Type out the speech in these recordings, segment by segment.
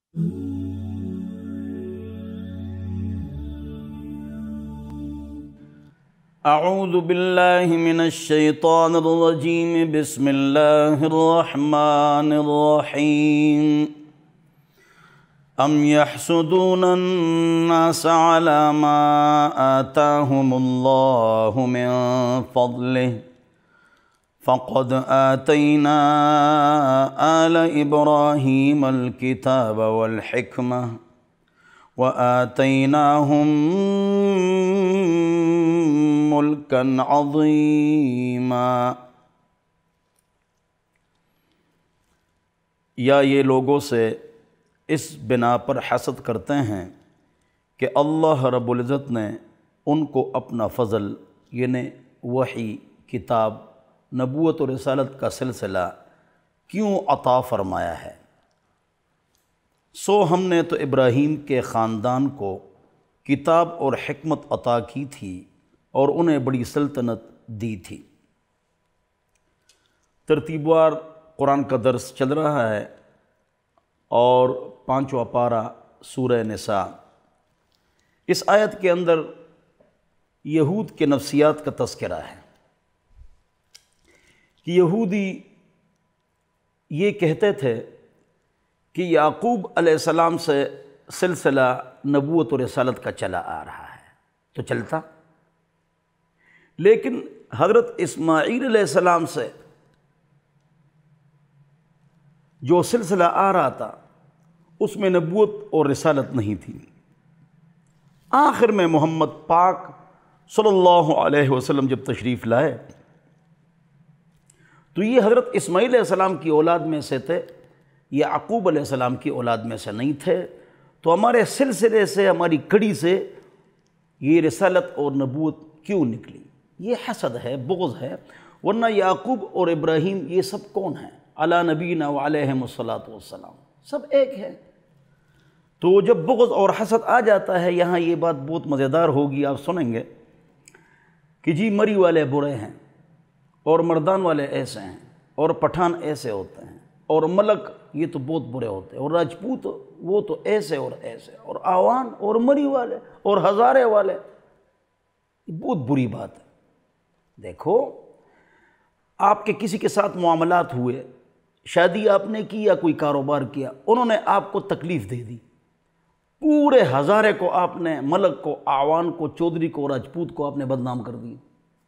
اعوذ باللہ من الشیطان الرجیم بسم اللہ الرحمن الرحیم ام یحسدون الناس علی ما آتاہم اللہ من فضلہ فقد آتینا آل ابراہیم الکتاب والحکمہ وآتیناہم ملکا عظیما۔ یا یہ لوگوں سے اس بنا پر حسد کرتے ہیں کہ اللہ رب العزت نے ان کو اپنا فضل یعنی وحی، کتاب، نبوت و رسالت کا سلسلہ کیوں عطا فرمایا ہے؟ سو ہم نے تو ابراہیم کے خاندان کو کتاب اور حکمت عطا کی تھی اور انہیں بڑی سلطنت دی تھی۔ ترتیب وار قرآن کا درس چل رہا ہے اور 5واں پارہ سورہ نساء۔ اس آیت کے اندر یہود کے نفسیات کا تذکرہ ہے کہ یہودی یہ کہتے تھے کہ یعقوب علیہ السلام سے سلسلہ نبوت و رسالت کا چلا آ رہا ہے، تو چلتا، لیکن حضرت اسماعیل علیہ السلام سے جو سلسلہ آ رہا تھا اس میں نبوت اور رسالت نہیں تھی۔ آخر میں محمد پاک صلی اللہ علیہ وسلم جب تشریف لائے تو یہ حضرت اسماعیل علیہ السلام کی اولاد میں سے تھے، یعقوب علیہ السلام کی اولاد میں سے نہیں تھے، تو ہمارے سلسلے سے، ہماری کڑی سے یہ رسالت اور نبوت کیوں نکلی؟ یہ حسد ہے، بغض ہے، ورنہ یعقوب اور ابراہیم یہ سب کون ہیں؟ علی نبینا وعلیہم الصلاۃ والسلام، سب ایک ہے۔ تو جب بغض اور حسد آ جاتا ہے، یہاں یہ بات بہت مزیدار ہوگی، آپ سنیں گے کہ جی مری والے برے ہیں اور مردان والے ایسے ہیں اور پٹھان ایسے ہوتے ہیں اور ملک یہ تو بہت برے ہوتے ہیں اور راجپوت وہ تو ایسے اور ایسے اور آوان اور مری والے اور ہزارے والے، یہ بہت بری بات ہے۔ دیکھو، آپ کے کسی کے ساتھ معاملات ہوئے، شادی آپ نے کی یا کوئی کاروبار کیا، انہوں نے آپ کو تکلیف دے دی، پورے ہزارے کو آپ نے، ملک کو، آوان کو، چودھری کو، راجپوت کو آپ نے بدنام کر دی۔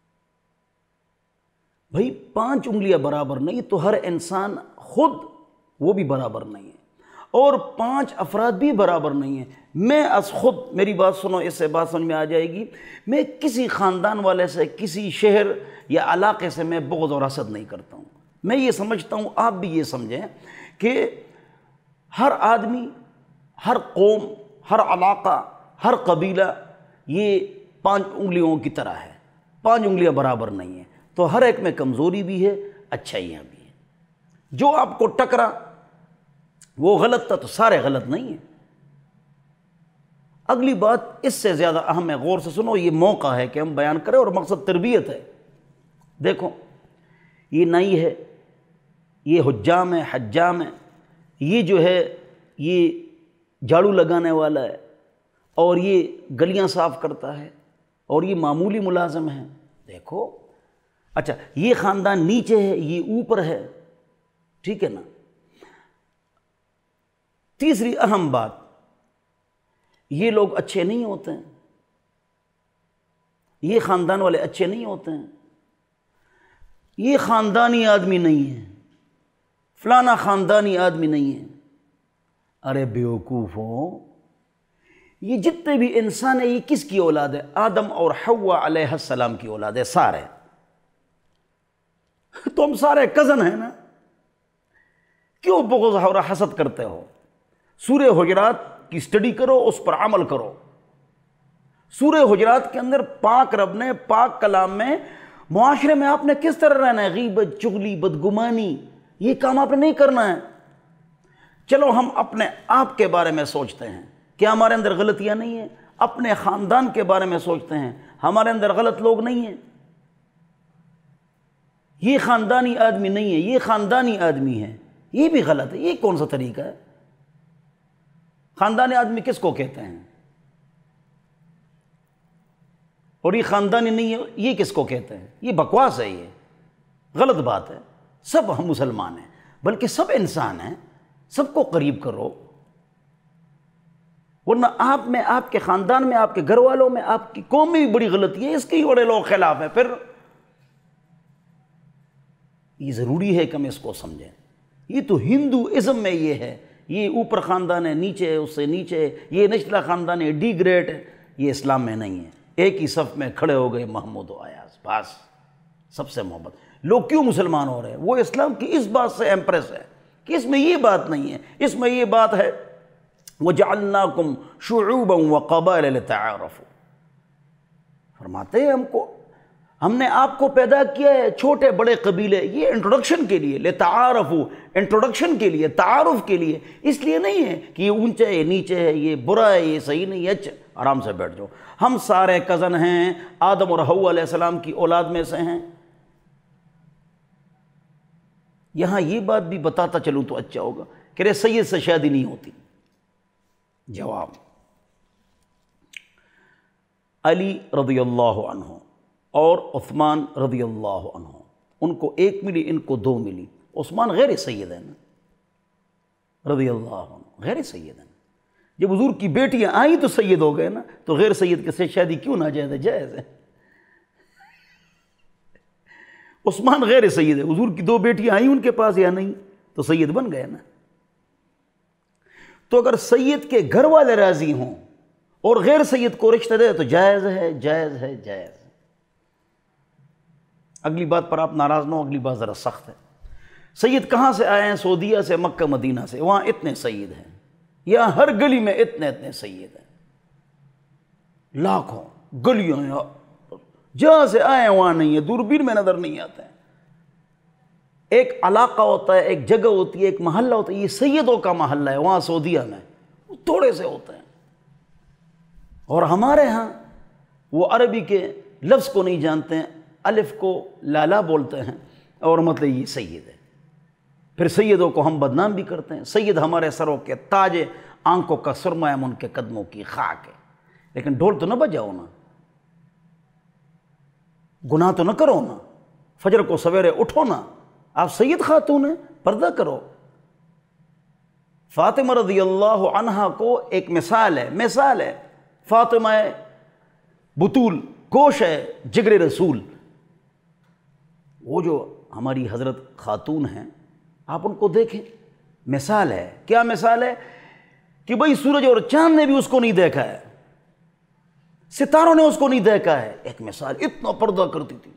بھئی 5 انگلیاں برابر نہیں، تو ہر انسان خود وہ بھی برابر نہیں ہے اور 5 افراد بھی برابر نہیں ہیں۔ میں از خود، میری بات سنو، اس سے بات سمجھ میں آ جائے گی، میں کسی خاندان والے سے، کسی شہر یا علاقے سے میں بغض اور حسد نہیں کرتا ہوں۔ میں یہ سمجھتا ہوں، آپ بھی یہ سمجھیں کہ ہر آدمی، ہر قوم، ہر علاقہ، ہر قبیلہ یہ 5 انگلیوں کی طرح ہے، 5 انگلیاں برابر نہیں ہیں، تو ہر ایک میں کمزوری بھی ہے، اچھائیاں بھی ہیں۔ جو آپ کو ٹکرا وہ غلط تھا تو سارے غلط نہیں ہیں۔ اگلی بات اس سے زیادہ اہم ہے، غور سے سنو، یہ موقع ہے کہ ہم بیان کریں اور مقصد تربیت ہے۔ دیکھو، یہ نئی ہے، یہ حجام ہے، حجام ہے، یہ جو ہے یہ جھاڑو لگانے والا ہے اور یہ گلیاں صاف کرتا ہے اور یہ معمولی ملازم ہے۔ دیکھو، اچھا، یہ خاندان نیچے ہے، یہ اوپر ہے، ٹھیک ہے نا؟ تیسری اہم بات، یہ لوگ اچھے نہیں ہوتے ہیں، یہ خاندان والے اچھے نہیں ہوتے ہیں، یہ خاندانی آدمی نہیں ہے، فلانا خاندانی آدمی نہیں ہے۔ ارے بیوقوفوں، یہ جتنے بھی انسان ہیں یہ کس کی اولاد ہے؟ آدم اور حوا علیہ السلام کی اولاد ہے، سارے۔ تو ہم سارے کزن ہیں نا، کیوں بغض اور حسد کرتے ہو؟ سورہ حجرات کی سٹڈی کرو، اس پر عمل کرو۔ سورہ حجرات کے اندر پاک رب نے پاک کلام میں معاشرے میں آپ نے کس طرح رہنا ہے، غیبت، چغلی، بدگمانی، یہ کام آپ نے نہیں کرنا ہے۔ چلو ہم اپنے آپ کے بارے میں سوچتے ہیں، کیا ہمارے اندر غلطیاں نہیں ہیں؟ اپنے خاندان کے بارے میں سوچتے ہیں، ہمارے اندر غلط لوگ نہیں ہیں؟ یہ خاندانی آدمی نہیں ہے، یہ خاندانی آدمی ہے، یہ بھی غلط ہے۔ یہ کون سا طریقہ ہے؟ خاندانی آدمی کس کو کہتے ہیں؟ اور یہ خاندانی نہیں ہے، یہ کس کو کہتے ہیں؟ یہ بکواس ہے، یہ غلط بات ہے۔ سب ہم مسلمان ہیں، بلکہ سب انسان ہیں، سب کو قریب کرو، ورنہ آپ میں، آپ کے خاندان میں، آپ کے گھر والوں میں، آپ کی قوم میں بھی بڑی غلطی ہے، اس کے ہی بڑے لوگ خلاف ہیں۔ پھر یہ ضروری ہے کہ ہم اس کو سمجھیں۔ یہ تو ہندوازم میں یہ ہے، یہ اوپر خاندان ہے، نیچے ہے، اس سے نیچے ہے، یہ نچلا خاندان ہے، ڈی گریڈ ہے، یہ اسلام میں نہیں ہے۔ ایک ہی صف میں کھڑے ہو گئے محمود و ایاز، بس سب سے محبت۔ لوگ کیوں مسلمان ہو رہے ہیں؟ وہ اسلام کی اس بات سے امپریس ہے کہ اس میں یہ بات نہیں ہے، اس میں یہ بات ہے وَجَعَلْنَاكُمْ شُعُوبًا وَقَبَائِلَ لِتَعَارَفُوا، فرماتے ہیں ہم نے آپ کو پیدا کیا ہے چھوٹے بڑے قبیلے، یہ انٹروڈکشن کے لیے، لِتَعَارَفُوا، انٹروڈکشن کے لیے، تعارف کے لیے، اس لیے نہیں ہے کہ یہ اونچا ہے، یہ نیچے ہے، یہ برا ہے، یہ صحیح نہیں ہے۔ اچھا آرام سے بیٹھ جاؤ، ہم سارے کزن ہیں، آدم اور حوا علیہ السلام کی اولاد میں سے ہیں۔ یہاں یہ بات بھی بتاتا چلوں تو اچھا ہوگا کہ رے سید سے شادی نہیں ہوتی۔ جواب، علی رضی اللہ عنہ اور عثمان رضی اللہ عنہ، ان کو ایک ملی، ان کو دو ملی۔ عثمان غیر سید ہیں نا، رضی اللہ عنہ غیر سید ہیں۔ جب حضور کی بیٹیاں آئیں تو سید ہو گئے نا، تو غیر سید کے سے شادی کیوں ناجائز ہے؟ جائز ہے۔ عثمان غیر سید ہے، حضور کی دو بیٹیاں آئیں ان کے پاس یا نہیں تو سید بن گئے نا۔ تو اگر سید کے گھر والے راضی ہوں اور غیر سید کو رشتہ دے تو جائز ہے، جائز ہے، جائز ہے۔ اگلی بات پر آپ ناراض نہ ہو، اگلی بات ذرا سخت ہے۔ سید کہاں سے آئے ہیں؟ سعودیہ سے، مکہ مدینہ سے، وہاں اتنے سید ہیں، یہاں ہر گلی میں اتنے اتنے سید ہیں، لاکھوں گلیوں ہیں، جہاں سے آئے ہیں وہاں نہیں ہے، دوربین میں نظر نہیں آتے ہیں۔ ایک علاقہ ہوتا ہے، ایک جگہ ہوتی ہے، ایک محلہ ہوتا ہے، یہ سیدوں کا محلہ ہے، وہاں سعودیہ میں وہ تھوڑے سے ہوتے ہیں۔ اور ہمارے ہاں وہ عربی کے لفظ کو نہیں جانتے ہیں، الف کو لالا بولتے ہیں، اور مطلب یہ سید ہے۔ پھر سیدوں کو ہم بدنام بھی کرتے ہیں۔ سید ہمارے سروں کے تاج، آنکھوں کا سرمہ، ہم ان کے قدموں کی خاک ہے۔ لیکن ڈھول تو نہ بجاؤ نا، گناہ تو نہ کرو نا، فجر کو سویرے اٹھو نا، آپ سید خاتون ہیں، پردہ کرو۔ فاطمہ رضی اللہ عنہا کو ایک مثال ہے، فاطمہ بطول گوش ہے جگر رسول۔ وہ جو ہماری حضرت خاتون ہیں، آپ ان کو دیکھیں، مثال ہے۔ کیا مثال ہے؟ کہ بھئی سورج اور چاند نے بھی اس کو نہیں دیکھا ہے، ستاروں نے اس کو نہیں دیکھا ہے۔ ایک مثال، اتنا پردہ کرتی تھی۔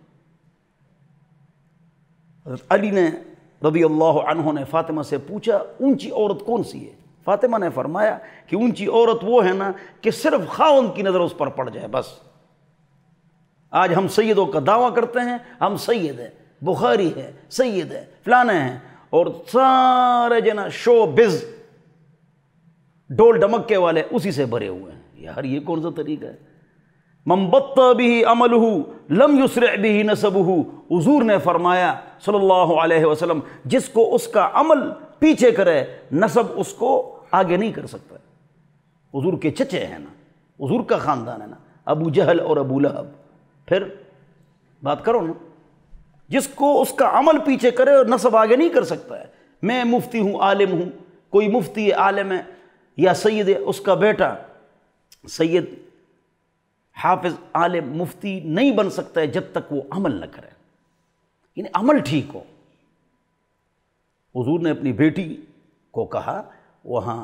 حضرت علی نے رضی اللہ عنہ نے فاطمہ سے پوچھا اونچی عورت کون سی ہے؟ فاطمہ نے فرمایا کہ اونچی عورت وہ ہے نا کہ صرف خاوند کی نظر اس پر پڑ جائے، بس۔ آج ہم سیدوں کا دعویٰ کرتے ہیں، ہم سید ہیں، بخاری ہے، سید ہے، فلانے ہیں، اور سارے جنا شو بز ڈول ڈمکے والے اسی سے بھرے ہوئے ہیں۔ یار یہ کون سا طریقہ ہے؟ من بطأ به عمله لم يسرع به نسبه، حضور نے فرمایا صلی اللہ علیہ وسلم، جس کو اس کا عمل پیچھے کرے، نسب اس کو آگے نہیں کر سکتا۔ حضور کے چچے ہیں نا، حضور کا خاندان ہے نا، ابو جہل اور ابو لہب۔ پھر بات کرو نا، جس کو اس کا عمل پیچھے کرے اور نسب آگے نہیں کر سکتا ہے۔ میں مفتی ہوں، عالم ہوں، کوئی مفتی عالم ہے یا سید ہے، اس کا بیٹا سید حافظ عالم مفتی نہیں بن سکتا ہے جب تک وہ عمل نہ کرے، یعنی عمل ٹھیک ہو۔ حضور نے اپنی بیٹی کو کہا وہاں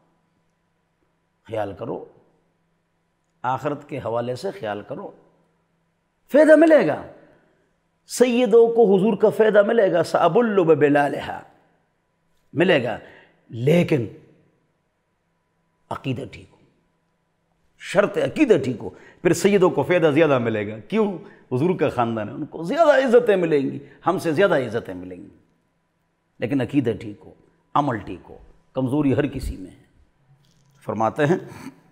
خیال کرو، آخرت کے حوالے سے خیال کرو، فائدہ ملے گا، سیدوں کو حضور کا فائدہ ملے گا، سأبل ببلالہا ملے گا، لیکن عقیدہ ٹھیک ہو، شرط عقیدہ ٹھیک ہو، پھر سیدوں کو فائدہ زیادہ ملے گا۔ کیوں؟ حضور کا خاندان ہے، ان کو زیادہ عزتیں ملیں گی، ہم سے زیادہ عزتیں ملیں گی، لیکن عقیدہ ٹھیک ہو، عمل ٹھیک ہو۔ کمزوری ہر کسی میں ہے۔ فرماتے ہیں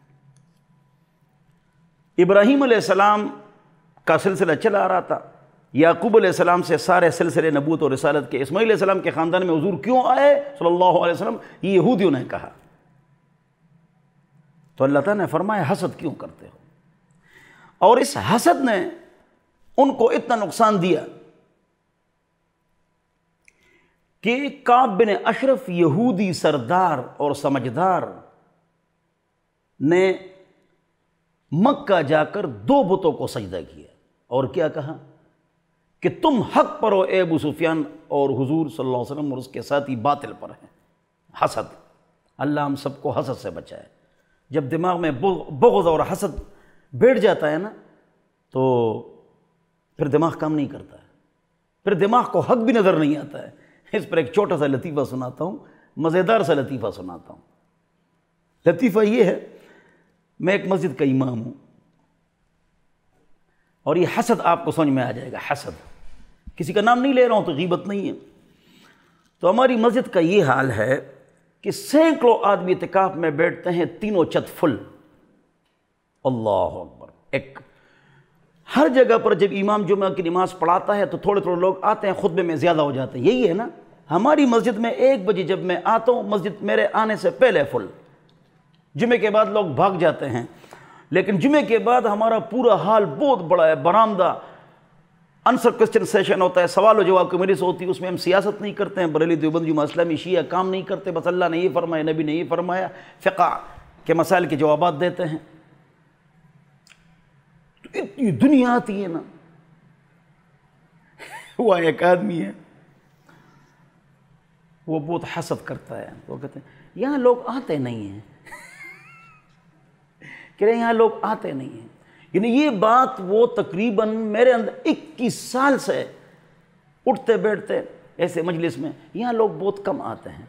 ابراہیم علیہ السلام کا سلسلہ چلا آ رہا تھا، یعقوب علیہ السلام سے سارے سلسلے نبوت اور رسالت کے، اسماعیل علیہ السلام کے خاندان میں حضور کیوں آئے صلی اللہ علیہ وسلم؟ یہ یہودیوں نے کہا، تو اللہ تعالیٰ نے فرمایا حسد کیوں کرتے ہو؟ اور اس حسد نے ان کو اتنا نقصان دیا کہ کعب بن اشرف یہودی سردار اور سمجھدار نے مکہ جا کر 2 بتوں کو سجدہ کیا اور کیا کہا کہ تم حق پر ہو اے ابو سفیان، اور حضور صلی اللہ علیہ وسلم اور اس کے ساتھی باطل پر ہیں۔ حسد، اللہ ہم سب کو حسد سے بچائے۔ جب دماغ میں بغض اور حسد بیٹھ جاتا ہے نا تو پھر دماغ کام نہیں کرتا ہے، پھر دماغ کو حق بھی نظر نہیں آتا ہے۔ اس پر ایک چھوٹا سا لطیفہ سناتا ہوں، مزیدار سا لطیفہ سناتا ہوں۔ لطیفہ یہ ہے، میں ایک مسجد کا امام ہوں، اور یہ حسد آپ کو سمجھ میں آ جائے گا۔ حسد، کسی کا نام نہیں لے رہا ہوں تو غیبت نہیں ہے۔ تو ہماری مسجد کا یہ حال ہے کہ سینکڑوں آدمی اعتکاف میں بیٹھتے ہیں، تینوں چھت فل، اللہ اکبر۔ ایک ہر جگہ پر جب امام جمعہ کی نماز پڑھاتا ہے تو تھوڑے تھوڑے لوگ آتے ہیں، خطبے میں زیادہ ہو جاتے ہیں، یہی ہے نا۔ ہماری مسجد میں 1 بجے جب میں آتا ہوں، مسجد میرے آنے سے پہلے فل، جمعے کے بعد لوگ بھاگ جاتے ہیں، لیکن جمعے کے بعد ہمارا پورا حال بہت بڑا ہے۔ برآمدہ آنسر کوسچن سیشن ہوتا ہے، سوال و جواب کی مجلس ہوتی ہے، اس میں ہم سیاست نہیں کرتے ہیں، بریلی دیوبند جماعت اسلامی شیعہ کام نہیں کرتے، بس اللہ نے یہ فرمایا، نبی نے یہ فرمایا، فقہ کے مسائل کے جوابات دیتے ہیں۔ تو اتنی دنیا آتی ہے نا۔ وہ ایک آدمی ہے، وہ بہت حسد کرتا ہے، وہ کہتے ہیں یہاں لوگ آتے نہیں ہیں، کہ یہاں لوگ آتے نہیں ہیں۔ یعنی یہ بات وہ تقریباً میرے اندر 21 سال سے اٹھتے بیٹھتے ایسے مجلس میں، یہاں لوگ بہت کم آتے ہیں۔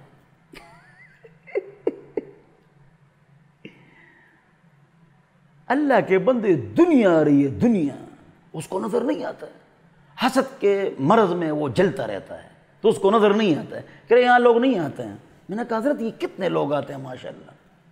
اللہ کے بندے، دنیا آ رہی ہے، دنیا اس کو نظر نہیں آتا ہے۔ حسد کے مرض میں وہ جلتا رہتا ہے تو اس کو نظر نہیں آتا ہے، کہ یہاں لوگ نہیں آتے ہیں۔ میں نے کہا حضرت یہ کتنے لوگ آتے ہیں ماشاءاللہ،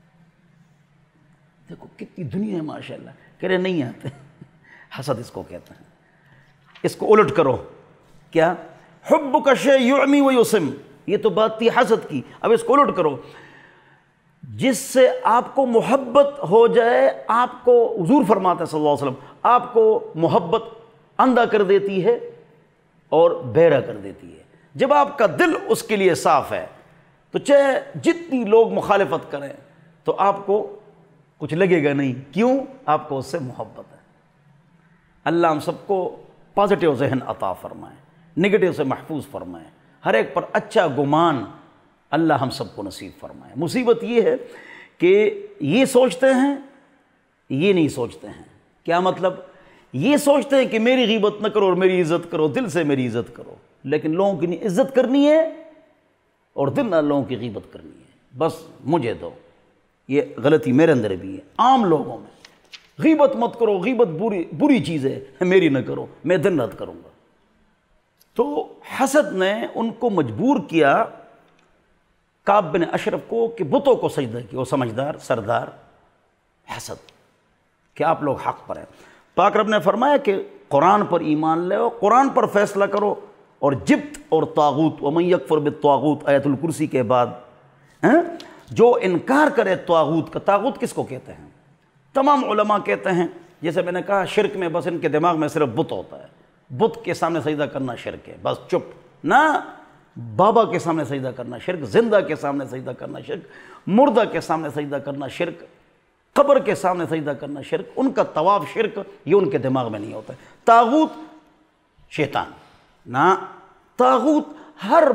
دیکھو کتنی دنیا ہے ماشاءاللہ، کہہ رہے نہیں آتے۔ حسد اس کو کہتے ہیں۔ اس کو الٹ کرو، کیا؟ حبک شیء یعمی و یسم، یہ تو بات تھی حسد کی، اب اس کو الٹ کرو، جس سے آپ کو محبت ہو جائے، آپ کو حضور فرماتے ہیں صلی اللہ علیہ وسلم، آپ کو محبت اندھا کر دیتی ہے اور بہرا کر دیتی ہے۔ جب آپ کا دل اس کے لیے صاف ہے تو چاہے جتنی لوگ مخالفت کریں تو آپ کو کچھ لگے گا نہیں، کیوں؟ آپ کو اس سے محبت ہے۔ اللہ ہم سب کو پازیٹیو ذہن عطا فرمائے، نگیٹیو سے محفوظ فرمائے، ہر ایک پر اچھا گمان اللہ ہم سب کو نصیب فرمائے۔ مصیبت یہ ہے کہ یہ سوچتے ہیں، یہ نہیں سوچتے ہیں۔ کیا مطلب؟ یہ سوچتے ہیں کہ میری غیبت نہ کرو اور میری عزت کرو، دل سے میری عزت کرو، لیکن لوگوں کی نہیں عزت کرنی ہے اور دل نہ لوگوں کی غیبت کرنی ہے، بس مجھے دو۔ یہ غلطی میرے اندر بھی ہے، عام لوگوں میں۔ غیبت مت کرو، غیبت بری چیز ہے، میری نہ کرو، میں دن رات کروں گا۔ تو حسد نے ان کو مجبور کیا، کعب بن اشرف کو، کہ بتوں کو سجدہ کیا۔ وہ سمجھدار سردار، حسد کہ آپ لوگ حق پر ہیں۔ پاک رب نے فرمایا کہ قرآن پر ایمان لے اور قرآن پر فیصلہ کرو، اور جبت اور طاغوت، ومن یکفر بالطاغوت، آیت الکرسی کے بعد جو انکار کرے طاغوت کا۔ طاغوت کس کو کہتے ہیں؟ تمام علماء کہتے ہیں، جیسے میں نے کہا شرک میں بس ان کے دماغ میں صرف بت ہوتا ہے، بت کے سامنے سجدہ کرنا شرک ہے، بس چپ نہ۔ بابا کے سامنے سجدہ کرنا شرک، زندہ کے سامنے سجدہ کرنا شرک، مردہ کے سامنے سجدہ کرنا شرک، قبر کے سامنے سجدہ کرنا شرک، ان کا طواف شرک، یہ ان کے دماغ میں نہیں ہوتا ہے۔ طاغوت شیطان نہ، طاغوت ہر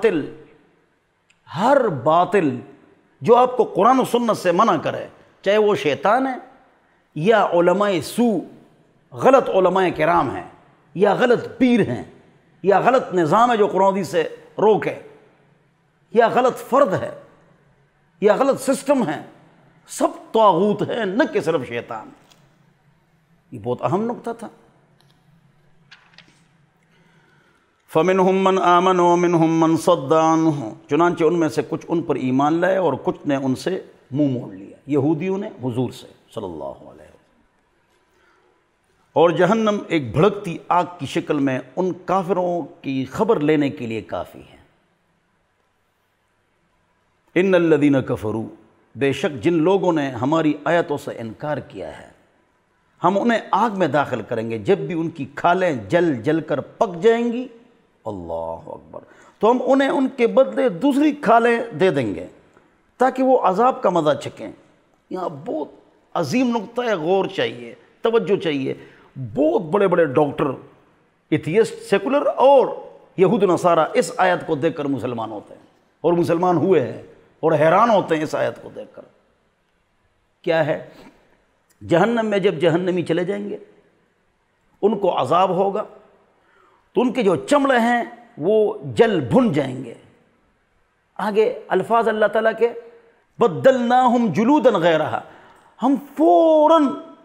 باطل جو آپ کو قرآن و سنت سے منع کرے، چاہے وہ شیطان ہے یا علماء سوء، غلط علماء کرام ہیں، یا غلط پیر ہیں، یا غلط نظام ہے جو قرآن حدیث سے روکے، یا غلط فرد ہے، یا غلط سسٹم ہے، سب طاغوت ہیں، نہ کہ صرف شیطان۔ یہ بہت اہم نقطہ تھا۔ فَمِنْهُمْ مَنْ آمَنَ وَمِنْهُمْ مَنْ صَدَّ عَنْهُ، چنانچہ ان میں سے کچھ ان پر ایمان لائے اور کچھ نے ان سے منہ موڑ لیا، یہودیوں نے حضور سے صلی اللہ علیہ وسلم۔ اور جہنم ایک بھڑکتی آگ کی شکل میں ان کافروں کی خبر لینے کے لیے کافی ہے۔ ان الذین کفروا، بے شک جن لوگوں نے ہماری آیتوں سے انکار کیا ہے ہم انہیں آگ میں داخل کریں گے جب بھی ان کی کھالیں جل جل کر پک جائیں گی، اللہ اکبر، تو ہم انہیں ان کے بدلے دوسری کھالیں دے دیں گے تاکہ وہ عذاب کا مزہ چکھیں۔ یہاں بہت عظیم نقطہ ہے، غور چاہیے، توجہ چاہیے۔ بہت بڑے بڑے ڈاکٹر، ایتھیسٹ، سیکولر اور یہود نصارہ اس آیت کو دیکھ کر مسلمان ہوتے ہیں اور مسلمان ہوئے ہیں اور حیران ہوتے ہیں اس آیت کو دیکھ کر۔ کیا ہے؟ جہنم میں جب جہنمی چلے جائیں گے ان کو عذاب ہوگا تو ان کے جو چمڑے ہیں وہ جل بھن جائیں گے۔ آگے الفاظ اللہ تعالیٰ کے بدلناہم جلودا غیرہا، ہم فوراً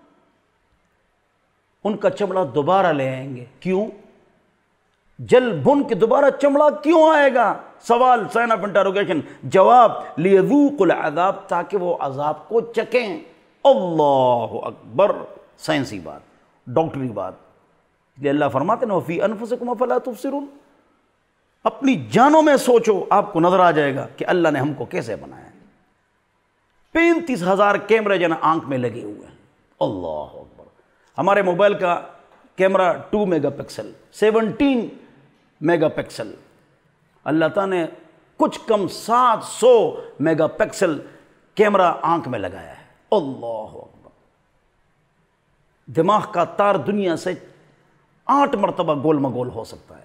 ان کا چمڑا دوبارہ لے آئیں گے۔ کیوں؟ جل بھن کے دوبارہ چمڑا کیوں آئے گا؟ سوال، سائن آف انٹروگیشن، جواب لیذوقوا العذاب، تاکہ وہ عذاب کو چکیں۔ اللہ اکبر، سائنسی بات، ڈاکٹری بات۔ اس لیے اللہ فرماتے ہیں وَفِي أَنفُسِكُمْ أَفَلَا تُبْصِرُونَ، اپنی جانوں میں سوچو، آپ کو نظر آ جائے گا کہ اللہ نے ہم کو کیسے بنایا ہے۔ 35,000 کیمرے جو نا آنکھ میں لگے ہوئے ہیں، اللہ اکبر۔ ہمارے موبائل کا camera 2 mega pixel, 17 mega pixel, اللہ تعالیٰ نے کچھ کم 700 میگا پکسل کیمرہ آنکھ میں لگایا ہے، اللہ اکبر۔ دماغ کا تار دنیا سے 8 مرتبہ گول مگول ہو سکتا ہے۔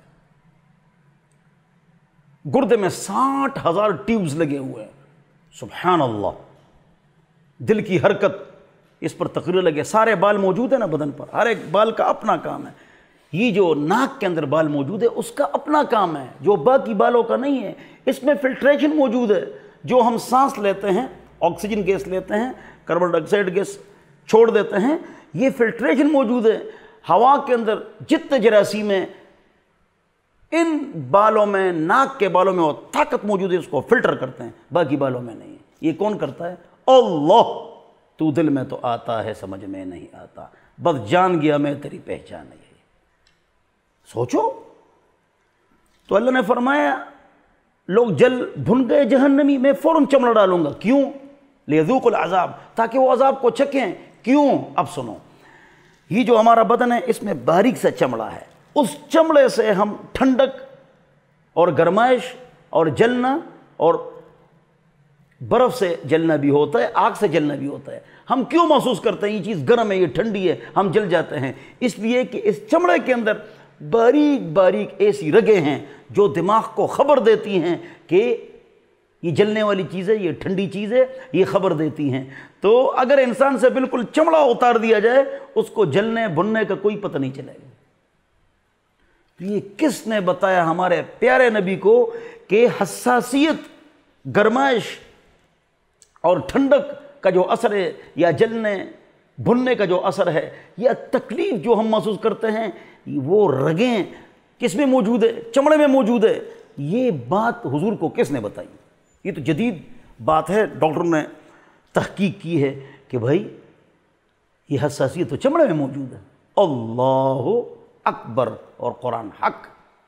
گردے میں 60,000 ٹیوبز لگے ہوئے ہیں، سبحان اللہ۔ دل کی حرکت، اس پر تقریر لگے، سارے بال موجود ہیں نا بدن پر، ہر ایک بال کا اپنا کام ہے۔ یہ جو ناک کے اندر بال موجود ہے اس کا اپنا کام ہے جو باقی بالوں کا نہیں ہے۔ اس میں فلٹریشن موجود ہے، جو ہم سانس لیتے ہیں، آکسیجن گیس لیتے ہیں، کاربن ڈائی آکسائڈ گیس چھوڑ دیتے ہیں، یہ فلٹریشن موجود ہے۔ ہوا کے اندر جتنے جراثیم ہیں، ان بالوں میں، ناک کے بالوں میں وہ طاقت موجود ہے، اس کو فلٹر کرتے ہیں، باقی بالوں میں نہیں ہے۔ یہ کون کرتا ہے؟ اللہ۔ تو دل میں تو آتا ہے، سمجھ میں نہیں آتا، بس جان گیا میں تیری پہچان نہیں ہے۔ سوچو، تو اللہ نے فرمایا لوگ جل بھن گئے جہنمی، میں فوراً چمڑا ڈالوں گا۔ کیوں؟ لیذوقوا العذاب، تاکہ وہ عذاب کو چکھیں۔ کیوں؟ اب سنو، یہ جو ہمارا بدن ہے اس میں باریک سا چمڑا ہے، اس چمڑے سے ہم ٹھنڈک اور گرمائش اور جلنا اور برف سے جلنا بھی ہوتا ہے، آگ سے جلنا بھی ہوتا ہے۔ ہم کیوں محسوس کرتے ہیں یہ چیز گرم ہے، یہ ٹھنڈی ہے، ہم جل جاتے ہیں؟ اس لیے کہ اس چمڑے کے اندر باریک باریک ایسی رگیں ہیں جو دماغ کو خبر دیتی ہیں کہ یہ جلنے والی چیز ہے، یہ ٹھنڈی چیز ہے، یہ خبر دیتی ہیں۔ تو اگر انسان سے بالکل چمڑا اتار دیا جائے اس کو جلنے بھننے کا کوئی پتہ نہیں چلے گا۔ یہ کس نے بتایا ہمارے پیارے نبی کو کہ حساسیت، گرمائش اور ٹھنڈک کا جو اثر ہے یا جلنے بھننے کا جو اثر ہے یا تکلیف جو ہم محسوس کرتے ہیں، وہ رگیں کس میں موجود ہے؟ چمڑے میں موجود ہے۔ یہ بات حضور کو کس نے بتائی؟ یہ تو جدید بات ہے، ڈاکٹر نے تحقیق کی ہے کہ بھائی یہ حساسیت تو چمڑے میں موجود ہے۔ اللہ اکبر، اور قرآن حق۔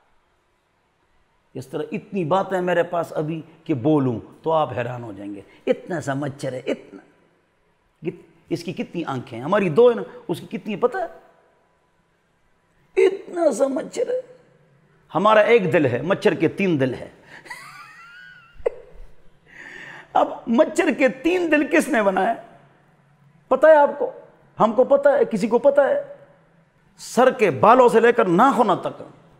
اس طرح اتنی باتیں میرے پاس ابھی کہ بولوں تو آپ حیران ہو جائیں گے، اتنا سا مچھر ہے، اتنا، اس کی کتنی آنکھیں ہیں، ہماری 2 ہیں نا، اس کی کتنی پتہ ہے؟ اتنا سا مچھر ہے۔ ہمارا 1 دل ہے، مچھر کے 3 دل ہے۔ اب مچھر کے 3 دل کس نے بنایا؟ پتہ ہے آپ کو؟ ہم کو پتہ ہے، کسی کو پتہ ہے؟ سر کے بالوں سے لے کر ناخنوں تک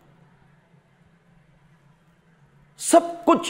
سب کچھ،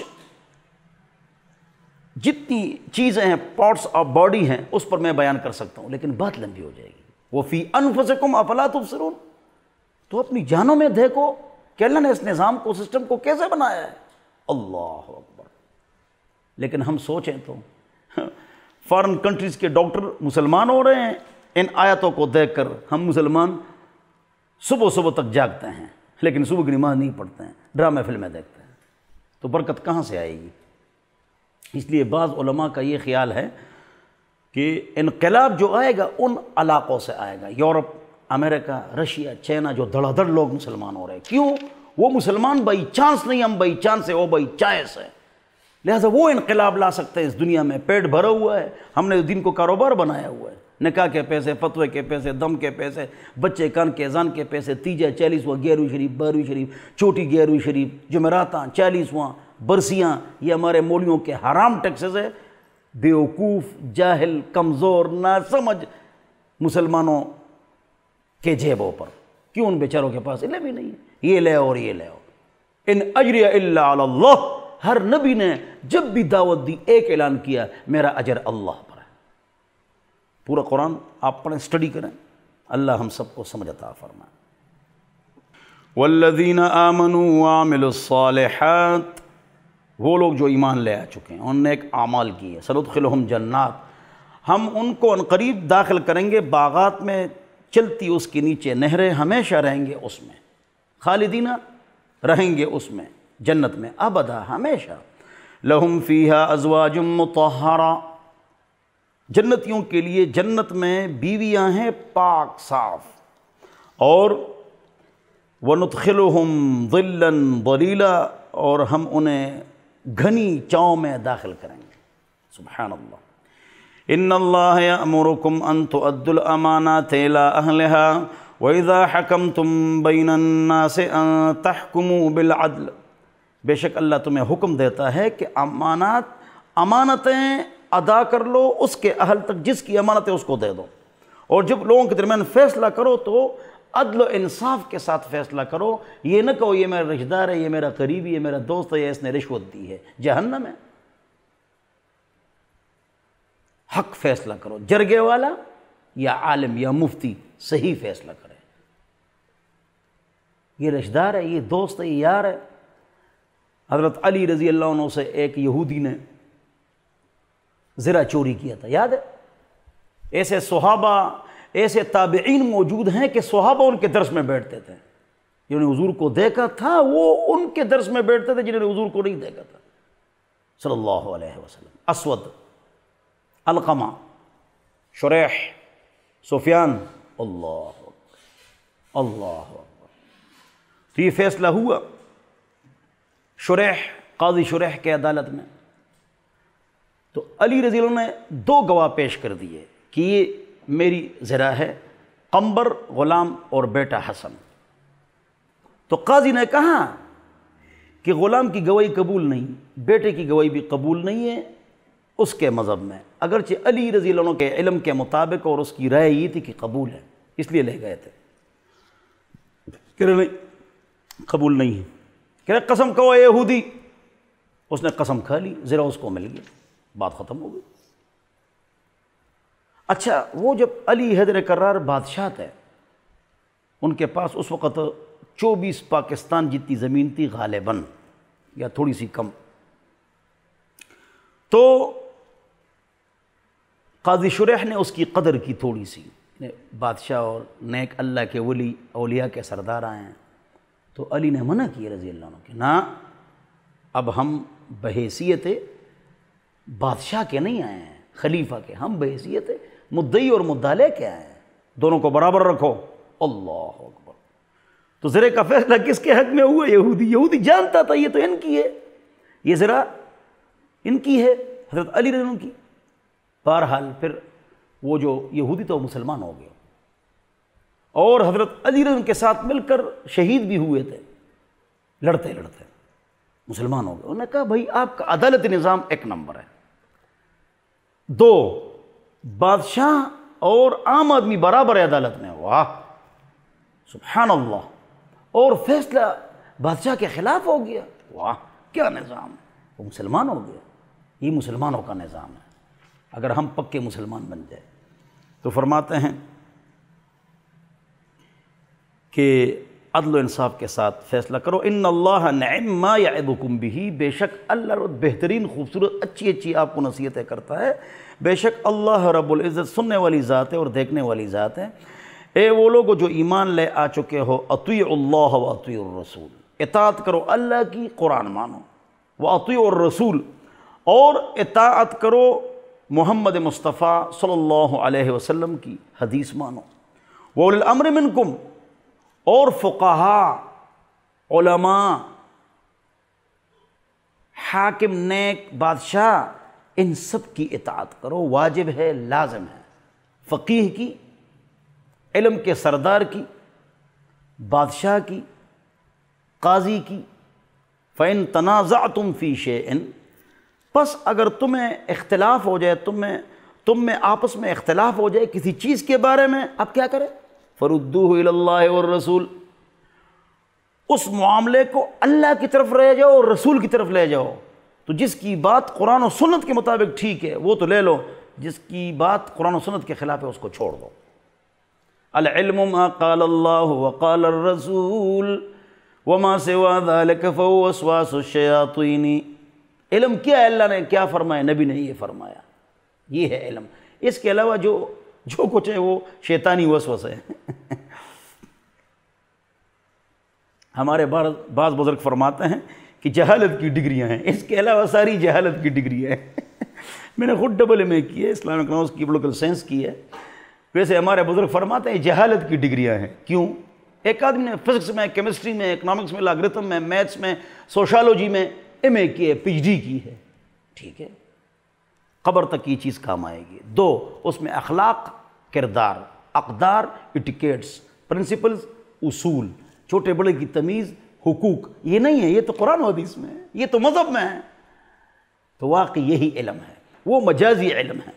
جتنی چیزیں ہیں، پارٹس آف باڈی ہیں، اس پر میں بیان کر سکتا ہوں لیکن بات لمبی ہو جائے گی۔ وَفِي أَنفُسِكُمْ أَفَلَا تُبْصِرُونَ، تو اپنی جانوں میں دیکھو کہ اللہ نے اس نظام کو، سسٹم کو کیسے بنایا ہے۔ اللہ اکبر۔ لیکن ہم سوچیں تو فارن کنٹریز کے ڈاکٹر مسلمان ہو رہے ہیں ان آیتوں کو دیکھ کر۔ ہم مسلمان صبح تک جاگتے ہیں لیکن صبح کی نماز نہیں پڑھتے ہیں، ڈرامے فلمیں دیکھتے ہیں، تو برکت کہاں سے آئے گی؟ اس لیے بعض علماء کا یہ خیال ہے کہ انقلاب جو آئے گا ان علاقوں سے آئے گا، یورپ، امریکہ، رشیا، چائنا، جو دھڑا دھڑ لوگ مسلمان ہو رہے ہیں۔ کیوں؟ وہ مسلمان بائی چانس نہیں، ہم بائی چانس ہے، وہ بائی چائس ہے۔ لہٰذا وہ انقلاب لا سکتے ہیں اس دنیا میں. پیٹ بھرا ہوا ہے, ہم نے دین کو کاروبار بنایا ہوا ہے. نکاح کے پیسے, فتوے کے پیسے, دم کے پیسے, بچے کان کے اذان کے پیسے, تیجا 40واں 11ویں شریف 12ویں شریف, چھوٹی 11ویں شریف, جمعراتاں 40واں, برسیاں, یہ ہمارے مولیوں کے حرام ٹیکسز ہے. بیوقوف, جاہل, کمزور, ناسمجھ مسلمانوں کے جیبوں پر. کیوں ان بیچاروں کے پاس علم ہی نہیں ہے. یہ لے اور یہ لے. ان اجری الا علی اللہ. ہر نبی نے جب بھی دعوت دی ایک اعلان کیا, میرا اجر اللہ پر ہے. پورا قرآن آپ پڑھیں, اسٹڈی کریں, اللہ ہم سب کو سمجھ عطا فرمائے. والذین آمنوا وعملوا الصالحات, وہ لوگ جو ایمان لے آ چکے ہیں, انہوں نے ایک اعمال کی ہے. سندخلہم جنات, ہم ان کو عنقریب داخل کریں گے باغات میں, چلتی اس کے نیچے نہریں, ہمیشہ رہیں گے اس میں, خالدینہ رہیں گے اس میں, جنت میں ابدا ہمیشہ. لہم فیہا ازواج مطہرہ, جنتیوں کے لیے جنت میں بیویاں ہیں پاک صاف. اور وندخلہم ظلا ظلیلا, اور ہم انہیں گھنی چاؤں میں داخل کریں گے. سبحان اللہ. ان اللہ یأمرکم ان تؤدوا الامانات الی اہلہا وَإِذَا حَكَمْتُمْ بَيْنَ النَّاسِ أَن تَحْكُمُوا بِالْعَدْلِ, بے شک اللہ تمہیں حکم دیتا ہے کہ امانتیں ادا کر لو اس کے اہل تک, جس کی امانت ہے اس کو دے دو. اور جب لوگوں کے درمیان فیصلہ کرو تو عدل و انصاف کے ساتھ فیصلہ کرو. یہ نہ کہو یہ میرا رشتہ دار ہے, یہ میرا قریبی ہے, میرا دوست ہے, یا اس نے رشوت دی ہے, جہنم ہے. حق فیصلہ کرو, جرگے والا یا عالم یا مفتی صحیح فیصلہ کرے. یہ رشتہ دار ہے, یہ دوست ہے, یہ یار ہے. حضرت علی رضی اللہ عنہ سے ایک یہودی نے زرہ چوری کیا تھا, یاد ہے؟ ایسے صحابہ, ایسے تابعین موجود ہیں کہ صحابہ ان کے درس میں بیٹھتے تھے. جنہوں نے حضور کو دیکھا تھا وہ ان کے درس میں بیٹھتے تھے, جنہوں نے حضور کو نہیں دیکھا تھا صلی اللہ علیہ وسلم. اسود, علقمہ, شریح, سفیان. اللہ اکبر, اللہ اکبر. تو یہ فیصلہ ہوا شریح, قاضی شریح کے عدالت میں. تو علی رضی اللہ عنہ نے 2 گواہ پیش کر دیے کہ یہ میری زرہ ہے, قمبر غلام اور بیٹا حسن. تو قاضی نے کہا کہ غلام کی گواہی قبول نہیں, بیٹے کی گواہی بھی قبول نہیں ہے اس کے مذہب میں, اگرچہ علی رضی اللہ عنہ کے علم کے مطابق اور اس کی رائے یہ تھی کہ قبول ہے, اس لیے لے گئے تھے. کہ نہیں قبول نہیں ہے. کہ قسم کہو یہودی. اس نے قسم کھا لی, زرہ اس کو مل گیا, بات ختم ہو گئی. اچھا, وہ جب علی حیدر کرار بادشاہ تھے, ان کے پاس اس وقت 24 پاکستان جتنی زمین تھی غالباً, یا تھوڑی سی کم. تو قاضی شریح نے اس کی قدر کی تھوڑی سی. بادشاہ اور نیک اللہ کے ولی اولیاء کے سردار آئے ہیں. تو علی نے منع کیا رضی اللہ عنہ کہ نہ, اب ہم بحیثیت بادشاہ کے نہیں آئے ہیں, خلیفہ کے, ہم بحیثیت مدعی اور مدعا کے آئے ہیں, دونوں کو برابر رکھو. اللہ اکبر. تو زرے کا فیصلہ کس کے حق میں ہوا؟ یہودی. یہودی جانتا تھا یہ تو ان کی ہے, یہ ذرا ان کی ہے, حضرت علی رضی اللہ عنہ کی. بہرحال پھر وہ جو یہودی تو مسلمان ہو گئے, اور حضرت علی رضی اللہ عنہ کے ساتھ مل کر شہید بھی ہوئے تھے, لڑتے لڑتے مسلمان ہو گئے. انہوں نے کہا بھائی آپ کا عدالت نظام 1 نمبر ہے, 2 بادشاہ اور عام آدمی برابر ہے عدالت میں. واہ سبحان اللہ. اور فیصلہ بادشاہ کے خلاف ہو گیا. واہ کیا نظام ہے. وہ مسلمان ہو گیا. یہ مسلمانوں کا نظام ہے. اگر ہم پکے مسلمان بن جائے تو فرماتے ہیں کہ عدل و انصاف کے ساتھ فیصلہ کرو. ان اللہ نعم ما یعظکم بہ, بے شک اللہ بہترین خوبصورت اچھی آپ کو نصیحتیں کرتا ہے. بے شک اللہ رب العزت سننے والی ذات ہے اور دیکھنے والی ذات ہے. اے وہ لوگ جو ایمان لے آ چکے ہو, اطیعوا اللہ و اطیعوا الرسول, اطاعت کرو اللہ کی, قرآن مانو. واطیعوا الرسول, اور اطاعت کرو محمد مصطفیٰ صلی اللہ علیہ وسلم کی حدیث مانو. وَأُولِي الْأَمْرِ مِنْكُمْ, اور فقہاء, علماء, حاکم، نیک، بادشاہ، ان سب کی اطاعت کرو، واجب ہے، لازم ہے۔ فقیہ کی، علم کے سردار کی، بادشاہ کی، قاضی کی۔ فَإِن تَنَازَعْتُمْ فِي شَيْءٍ، پس اگر تمہیں اختلاف ہو جائے، تم میں آپس میں اختلاف ہو جائے کسی چیز کے بارے میں، اب کیا کریں؟ فَرُدُّوهُ إِلَى اللَّهِ وَالرَّسُولِ، اس معاملے کو اللہ کی طرف لے جاؤ اور رسول کی طرف لے جاؤ۔ تو جس کی بات قرآن و سنت کے مطابق ٹھیک ہے وہ تو لے لو، جس کی بات قرآن و سنت کے خلاف ہے اس کو چھوڑ دو۔ العلم ما قال اللہ وقال الرسول وما سوا ذلك فهو وسواس الشیاطین۔ علم کیا ہے، اللہ نے کیا فرمایا، نبی نے یہ فرمایا، یہ ہے علم۔ اس کے علاوہ جو کچھ ہے وہ شیطانی وسوسے ہے۔ ہمارے بعض بزرگ فرماتے ہیں کہ جہالت کی ڈگریاں ہیں، اس کے علاوہ ساری جہالت کی ڈگریاں ہیں۔ میں نے خود ڈبل ایم اے کی ہے، اسلامک اکنامکس کی، پولیٹیکل سائنس کی ہے۔ ویسے ہمارے بزرگ فرماتے ہیں جہالت کی ڈگریاں ہیں۔ کیوں؟ ایک آدمی نے فزکس میں، کیمسٹری میں، اکنامکس میں، لاگرتم میں، میتھس میں، سوشالوجی میں ایم اے کی ہے، پی ایچ ڈی کی ہے، ٹھیک ہے، قبر تک یہ چیز کام آئے گی۔ دو، اس میں اخلاق، کردار، اقدار، ایٹیکیٹس، پرنسپلز، اصول، چھوٹے بڑے کی تمیز، حقوق، یہ نہیں ہے، یہ تو قرآن و حدیث میں ہے، یہ تو مذہب میں ہے۔ تو واقعی یہی علم ہے، وہ مجازی علم ہے۔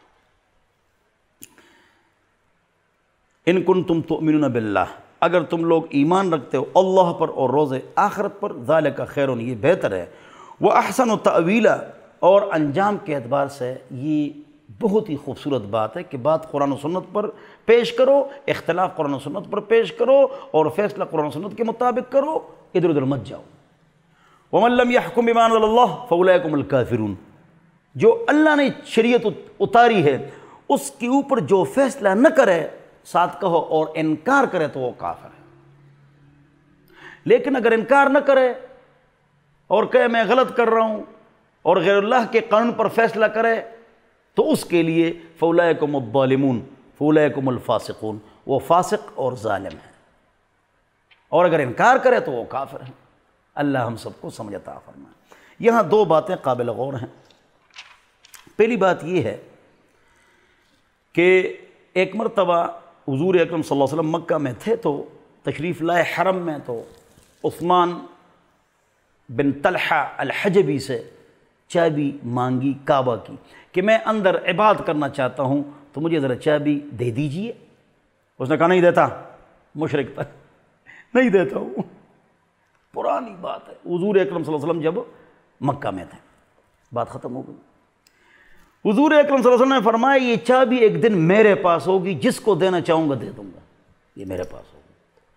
ان کنتم تؤمنون باللہ، اگر تم لوگ ایمان رکھتے ہو اللہ پر اور روز آخرت پر، ذالک خیر، یہ بہتر ہے، وَأَحْسَنُ تَأْوِيلًا، اور انجام کے اعتبار سے یہ بہت ہی خوبصورت بات ہے کہ بات قرآن و سنت پر پیش کرو، اختلاف قرآن و سنت پر پیش کرو اور فیصلہ قرآن و سنت کے مطابق کرو، ادھر ادھر مت جاؤ۔ وَمَن لَّمْ يَحْكُم بِمَا أَنزَلَ اللَّهُ فَأُولَٰئِكَ هُمُ الْكَافِرُونَ، جو اللہ نے شریعت اتاری ہے اس کے اوپر جو فیصلہ نہ کرے، ساتھ کہو، اور انکار کرے تو وہ کافر ہے۔ لیکن اگر انکار نہ کرے اور کہے میں غلط کر رہا ہوں اور غیر اللہ کے قانون پر فیصلہ کرے تو اس کے لیے فَأُولَٰئِكَ هُمُ الظَّالِمُونَ فَأُولَٰئِكَ هُمُ الْفَاسِقُونَ، وہ فاسق اور ظالم ہے، اور اگر انکار کرے تو وہ کافر ہے۔ اللہ ہم سب کو سمجھ عطا فرمائے۔ یہاں دو باتیں قابل غور ہیں۔ پہلی بات یہ ہے کہ ایک مرتبہ حضور اکرم صلی اللہ علیہ وسلم مکہ میں تھے تو تشریف لائے حرم میں، تو عثمان بن طلحہ الحجبی سے چابی مانگی کعبہ کی کہ میں اندر عبادت کرنا چاہتا ہوں تو مجھے ذرا چابی دے دیجئے۔ اس نے کہا نہیں دیتا، مشرک تھا، نہیں دیتا ہوں۔ پرانی بات ہے، حضور اکرم صلی اللہ علیہ وسلم جب مکہ میں تھے، بات ختم ہو گئی۔ حضور اکرم صلی اللہ علیہ وسلم نے فرمایا یہ چابی ایک دن میرے پاس ہوگی، جس کو دینا چاہوں گا دے دوں گا، یہ میرے پاس ہوگی۔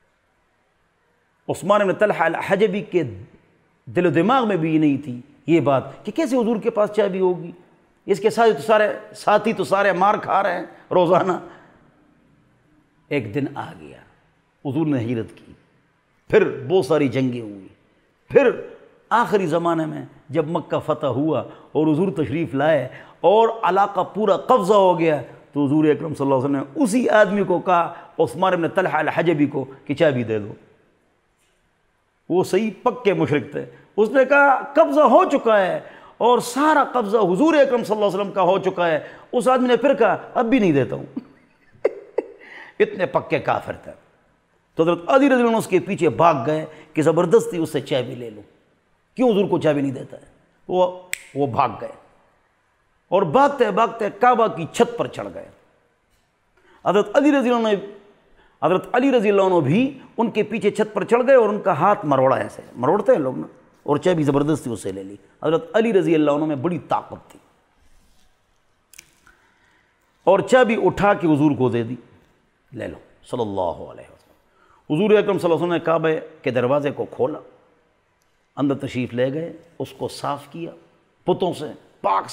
عثمان بن طلحہ الحجبی کے دل و دماغ میں بھی یہ نہیں تھی یہ بات کہ کیسے حضور کے پاس چابی ہوگی، اس کے ساتھی تو سارے مار کھا رہے ہیں روزانہ۔ ایک دن آ گیا، حضور نے ہجرت کی، پھر بہت ساری جنگیں ہوئی، پھر آخری زمانے میں جب مکہ فتح ہوا اور حضور تشریف لائے اور علاقہ پورا قبضہ ہو گیا تو حضور اکرم صلی اللہ علیہ وسلم نے اسی آدمی کو کہا، عثمان بن طلحہ الحجبی کو، کہ چابی دے دو۔ وہ صحیح پکے مشرک تھے، اس نے کہا قبضہ ہو چکا ہے اور سارا قبضہ حضور اکرم صلی اللہ علیہ وسلم کا ہو چکا ہے۔ اس آدمی نے پھر کہا اب بھی نہیں دیتا ہوں۔ اتنے پکے کافر تھے۔ تو حضرت علی رضی اللہ عنہ اس کے پیچھے بھاگ گئے کہ زبردستی اس سے چابی لے لو، کیوں حضور کو چابی نہیں دیتا ہے؟ وہ بھاگ گئے اور بھاگتے بھاگتے کعبہ کی چھت پر چڑھ گئے۔ حضرت علی رضی اللہ عنہ بھی ان کے پیچھے چھت پر چڑھ گئے اور ان کا ہاتھ مروڑا، ایسے مروڑتے ہیں لوگ نا، اور چابی زبردستی اس سے لے لی۔ حضرت علی رضی اللہ عنہ میں بڑی طاقت تھی اور چابی اٹھا کے حضور کو دے دی، لے لو صلی اللہ علیہ وسلم۔ حضور اکرم صلی اللہ علیہ وسلم نے کعبہ کے دروازے کو کھولا، اندر تشریف لے گئے، اس کو صاف کیا، پتوں سے پاک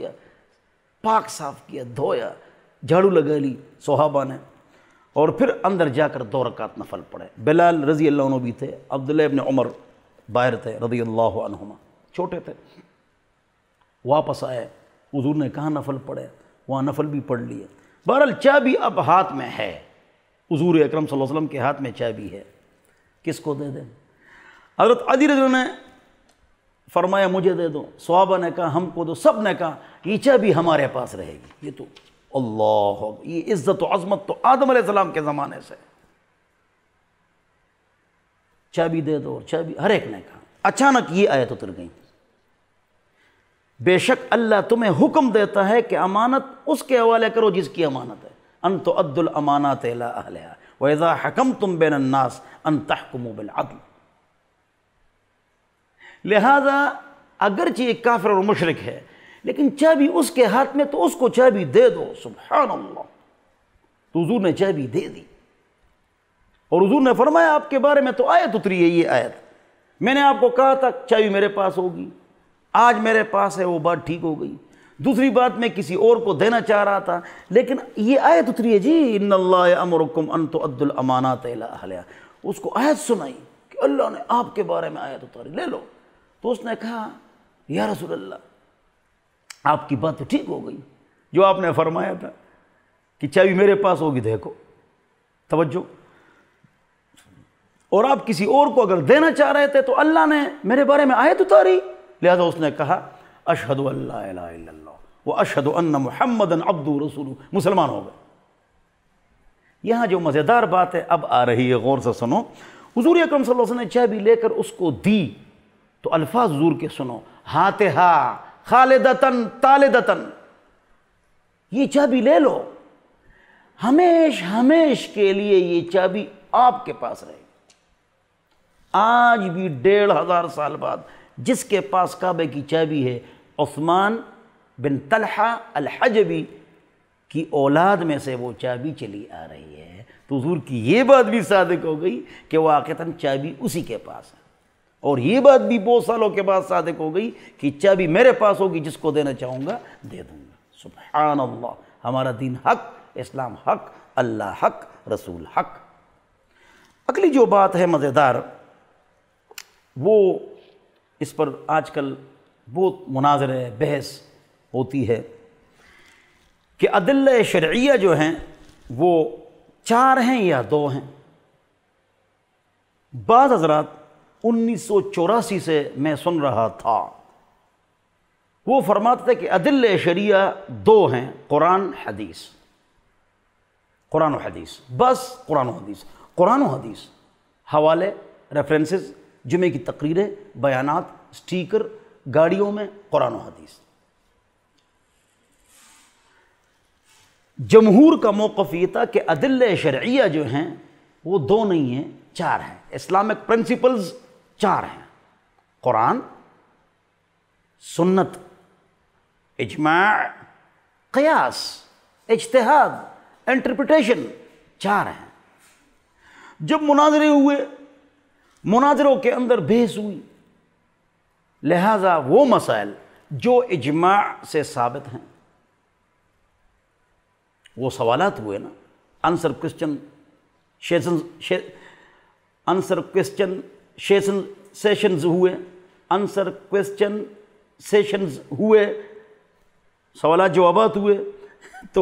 صاف کیا، دھویا، جھاڑو لگا لی صحابہ نے، اور پھر اندر جا کر 2 رکعت نفل پڑھے۔ بلال رضی اللہ عنہ بھی تھے، عبداللہ ابن عمر باہر تھے رضی اللہ عنہما، چھوٹے تھے، واپس آئے، حضور نے کہاں نفل پڑھے، وہاں نفل بھی پڑھ لیے۔ بہرحال چابی اب ہاتھ میں ہے، حضور اکرم صلی اللہ علیہ وسلم کے ہاتھ میں چابی ہے، کس کو دے دیں؟ حضرت علی رضی اللہ عنہ نے فرمایا مجھے دے دو، صحابہ نے کہا ہم کو دو، سب نے کہا یہ چابی ہمارے پاس رہے گی۔ یہ تو اللہ، یہ عزت و عظمت تو آدم علیہ السلام کے زمانے سے، چابی دے دو، چابی ہر ایک نے کہا۔ اچانک یہ آیت اتر گئی، بے شک اللہ تمہیں حکم دیتا ہے کہ امانت اس کے حوالے کرو جس کی امانت ہے، ان تؤدوا الامانات الی اہلھا واذا حکمتم بین الناس ان تحکموا بالعدل۔ لہذا اگرچہ ایک کافر اور مشرک ہے لیکن چابی اس کے ہاتھ میں، تو اس کو چابی دے دو۔ سبحان اللہ، تو حضور نے چابی دے دی، اور حضور نے فرمایا آپ کے بارے میں تو آیت اتری ہے، یہ آیت میں نے آپ کو کہا تھا چابی میرے پاس ہوگی، آج میرے پاس ہے، وہ بات ٹھیک ہو گئی۔ دوسری بات میں کسی اور کو دینا چاہ رہا تھا، لیکن یہ آیت اتری ہے جی، ان اللہ یأمرکم ان تؤدوا الامانات الی اہلھا۔ اس کو آیت سنائی کہ اللہ نے آپ کے بارے میں آیت اتاری، لے لو۔ تو اس نے کہا یا رسول اللہ آپ کی بات تو ٹھیک ہو گئی، جو آپ نے فرمایا تھا کہ چابی میرے پاس ہوگی، دیکھو توجہ، اور آپ کسی اور کو اگر دینا چاہ رہے تھے تو اللہ نے میرے بارے میں آیت اتاری۔ لہذا اس نے کہا اشہد ان لا الہ الا اللہ واشہد ان محمدا عبدہ رسولہ، مسلمان ہو گئے۔ یہاں جو مزیدار بات ہے اب آ رہی ہے، غور سے سنو۔ حضور اکرم صلی اللہ علیہ وسلم نے چابی لے کر اس کو دی تو الفاظ حضور کے سنو، ہاتھا خالدتن طالدتن، یہ چابی لے لو، ہمیش ہمیش کے لیے یہ چابی آپ کے پاس رہے گی۔ آج بھی 1500 سال بعد جس کے پاس کعبے کی چابی ہے، عثمان بن طلحہ الحجبی کی اولاد میں سے وہ چابی چلی آ رہی ہے، تو حضور کی یہ بات بھی صادق ہو گئی کہ واقعتاً چابی اسی کے پاس ہے، اور یہ بات بھی بہت سالوں کے بعد صادق ہو گئی کہ چابی میرے پاس ہوگی، جس کو دینا چاہوں گا دے دوں گا۔ سبحان اللہ، ہمارا دین حق، اسلام حق، اللہ حق، رسول حق۔ اگلی جو بات ہے مزیدار، وہ اس پر آج کل بہت مناظرے بحث ہوتی ہے کہ ادلہ شرعیہ جو ہیں وہ 4 ہیں یا 2 ہیں۔ بعض حضرات 1984 سے میں سن رہا تھا، وہ فرماتے تھے کہ ادلہ شرعیہ 2 ہیں، قرآن حدیث، قرآن و حدیث، بس قرآن و حدیث، قرآن و حدیث، حوالے، ریفرنسز، جمعے کی تقریریں، بیانات، سٹیکر گاڑیوں میں، قرآن و حدیث۔ جمہور کا موقف یہ تھا کہ ادلہ شرعیہ جو ہیں وہ 2 نہیں ہیں، 4 ہیں۔ اسلامک پرنسپلز 4 ہیں، قرآن، سنت، اجماع، قیاس، اجتہاد، انٹرپریٹیشن، 4 ہیں۔ جب مناظرے ہوئے، مناظروں کے اندر بحث ہوئی، لہٰذا وہ مسائل جو اجماع سے ثابت ہیں، وہ سوالات ہوئے نا، آنسر کوسچن سیشنز ہوئے، آنسر کوسچن سیشنز ہوئے، سوالات جوابات ہوئے، تو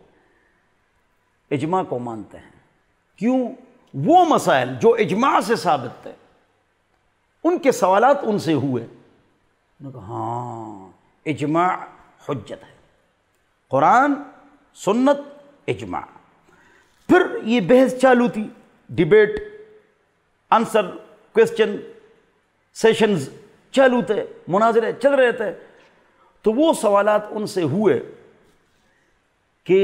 اجماع کو مانتے ہیں۔ کیوں؟ وہ مسائل جو اجماع سے ثابت تھے، ان کے سوالات ان سے ہوئے، انہوں نے کہا ہاں اجماع حجت ہے، قرآن، سنت، اجماع۔ پھر یہ بحث چالو تھی، ڈیبیٹ، آنسر کوسچن سیشنز چالو تھے، مناظرے چل رہے تھے، تو وہ سوالات ان سے ہوئے کہ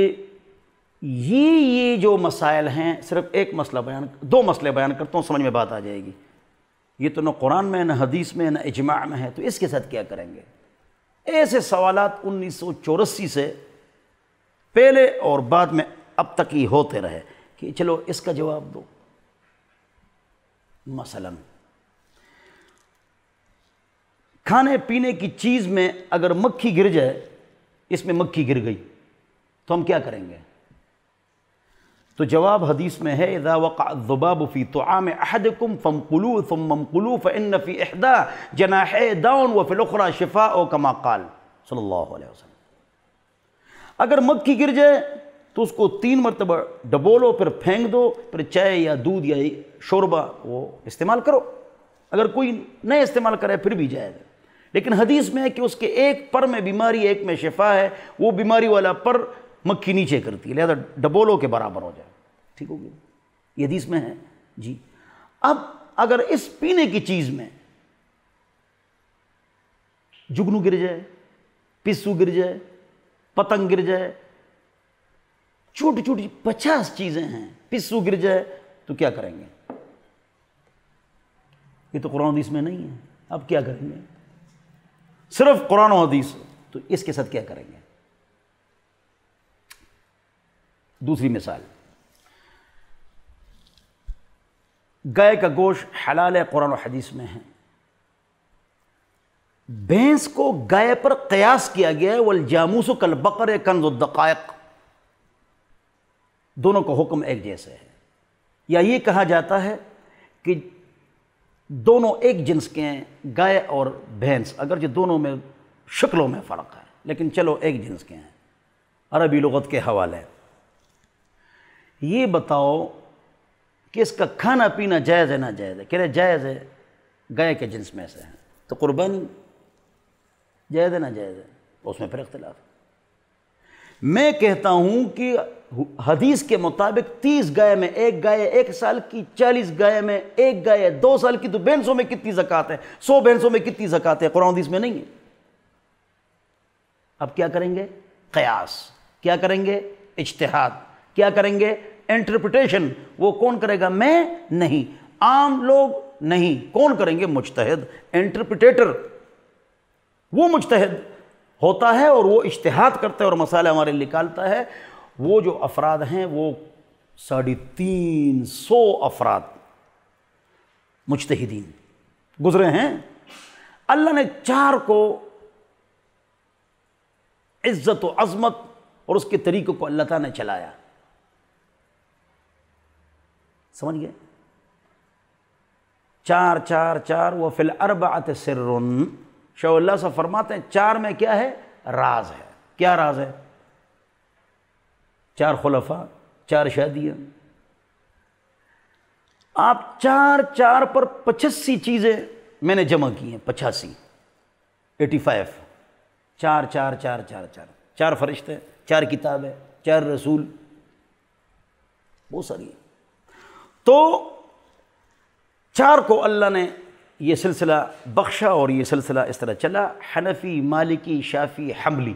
یہ جو مسائل ہیں، صرف ایک مسئلہ دو مسئلے بیان کرتا ہوں، سمجھ میں بات آ جائے گی۔ یہ تو نہ قرآن میں، نہ حدیث میں، نہ اجماع میں ہے، تو اس کے ساتھ کیا کریں گے؟ ایسے سوالات 1984 سے پہلے اور بعد میں اب تک ہی ہوتے رہے کہ چلو اس کا جواب دو۔ مثلا کھانے پینے کی چیز میں اگر مکھی گر جائے، اس میں مکھی گر گئی، تو ہم کیا کریں گے؟ تو جواب حدیث میں ہے اذا وقع الذباب في طعام احدكم فانقلوه ثم انقلوه فان في احدى جناحيه داء وفي الاخرى شفاء كما قال صلی اللہ علیہ وسلم۔ اگر مکھی گر جائے تو اس کو 3 مرتبہ ڈبولو، پھر پھینک دو، پھر چائے یا دودھ یا شوربہ وہ استعمال کرو، اگر کوئی نہیں استعمال کرے پھر بھی جائز ہے۔ لیکن حدیث میں ہے کہ اس کے ایک پر میں بیماری ایک میں شفا ہے، وہ بیماری والا پر مکھی نیچے کرتی ہے، لہذا ڈبولو کے برابر ہو جائے، ٹھیک ہو گیا، یہ حدیث میں ہے جی۔ اب اگر اس پینے کی چیز میں جگنو گر جائے، پسو گر جائے، پتنگ گر جائے، چھوٹی چھوٹی 50 چیزیں ہیں، پسو گر جائے تو کیا کریں گے؟ یہ تو قرآن حدیث میں نہیں ہے، اب کیا کریں گے؟ صرف قرآن و حدیث، تو اس کے ساتھ کیا کریں گے؟ دوسری مثال، گائے کا گوشت حلال ہے، قرآن و حدیث میں ہے، بھینس کو گائے پر قیاس کیا گیا ہے، والجاموس کالبقر کنز الدقائق، دونوں کا حکم ایک جیسے ہے، یا یہ کہا جاتا ہے کہ دونوں ایک جنس کے ہیں، گائے اور بھینس، اگرچہ دونوں میں شکلوں میں فرق ہے لیکن چلو ایک جنس کے ہیں، عربی لغت کے حوالے۔ یہ بتاؤ کہ اس کا کھانا پینا جائز ہے نہ جائز ہے؟ کہہ رہے جائز ہے، گائے کے جنس میں سے ہے، تو قربانی جائز ہے نہ جائز ہے؟ اس میں پھر اختلاف ہے۔ میں کہتا ہوں کہ حدیث کے مطابق 30 گائے میں ایک گائے 1 سال کی، 40 گائے میں ایک گائے 2 سال کی، تو بھینسوں میں کتنی زکوٰۃ ہے؟ 100 بھینسوں میں کتنی زکوٰۃ ہے؟ قرآن حدیث میں نہیں ہے۔ اب کیا کریں گے؟ قیاس۔ کیا کریں گے؟ اجتہاد۔ کیا کریں گے؟ انٹرپریٹیشن۔ وہ کون کرے گا؟ میں نہیں، عام لوگ نہیں، کون کریں گے؟ مجتہد، انٹرپریٹیٹر۔ وہ مجتہد ہوتا ہے اور وہ اجتہاد کرتا ہے اور مسائل ہمارے نکالتا ہے۔ وہ جو افراد ہیں وہ 350 افراد مجتہدین گزرے ہیں۔ اللہ نے 4 کو عزت و عظمت اور اس کے طریقوں کو اللہ تعالیٰ نے چلایا، سمجھ گئے؟ 4 4 4 وفی الاربعۃ سر۔ شاہ اللہ صاحب فرماتے ہیں 4 میں کیا ہے؟ راز ہے۔ کیا راز ہے؟ 4 خلفاء، 4 شادیاں۔ آپ 4 4 پر 85 چیزیں میں نے جمع کی ہیں، 85 85، 4 4 4 4 4 4 فرشتے، 4 کتابیں، 4 رسول، بہت ساری ہیں۔ تو 4 کو اللہ نے یہ سلسلہ بخشا اور یہ سلسلہ اس طرح چلا، حنفی، مالکی، شافعی، حنبلی۔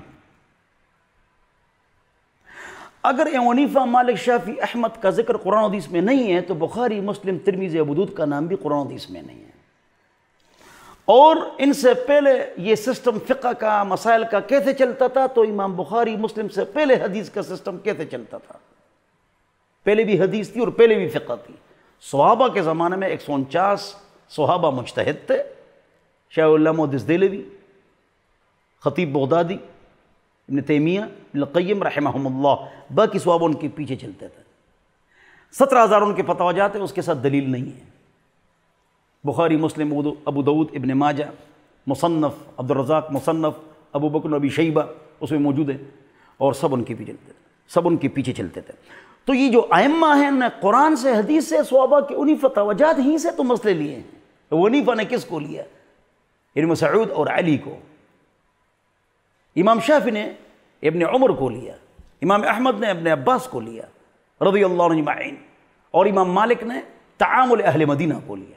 اگر ابو حنیفہ، مالک، شافعی، احمد کا ذکر قرآن حدیث میں نہیں ہے تو بخاری، مسلم، ترمذی، ابو داؤد کا نام بھی قرآن حدیث میں نہیں ہے۔ اور ان سے پہلے یہ سسٹم فقہ کا، مسائل کا کیسے چلتا تھا؟ تو امام بخاری، مسلم سے پہلے حدیث کا سسٹم کیسے چلتا تھا؟ پہلے بھی حدیث تھی اور پہلے بھی فقہ تھی۔ صحابہ کے زمانے میں 149 صحابہ مجتہد تھے، شاہ اللہ محدث دہلوی، خطیب بغدادی، ابن تیمیہ، ابن القیم رحمہم اللہ، باقی صحابہ ان کے پیچھے چلتے تھے۔ 17,000 ان کے فتویٰ جاتے ہیں، اس کے ساتھ دلیل نہیں ہے۔ بخاری، مسلم، ابو داؤد، ابن ماجہ، مصنف عبد الرزاق، مصنف ابو بکر ابی شیبہ اس میں موجود ہے، اور سب ان کے پیچھے چلتے تھے، سب ان کے پیچھے چلتے تھے۔ تو یہ جو ائمہ ہیں نے قرآن سے، حدیث سے، صحابہ کے انہی فتویٰ جات ہی سے تو مسئلے لیے ہیں۔ ابو حنیفہ نے کس کو لیا؟ ابن مسعود اور علی کو۔ امام شافعی نے ابن عمر کو لیا، امام احمد نے ابن عباس کو لیا رضی اللہ عنہ اجمعین، اور امام مالک نے تعامل اہل مدینہ کو لیا۔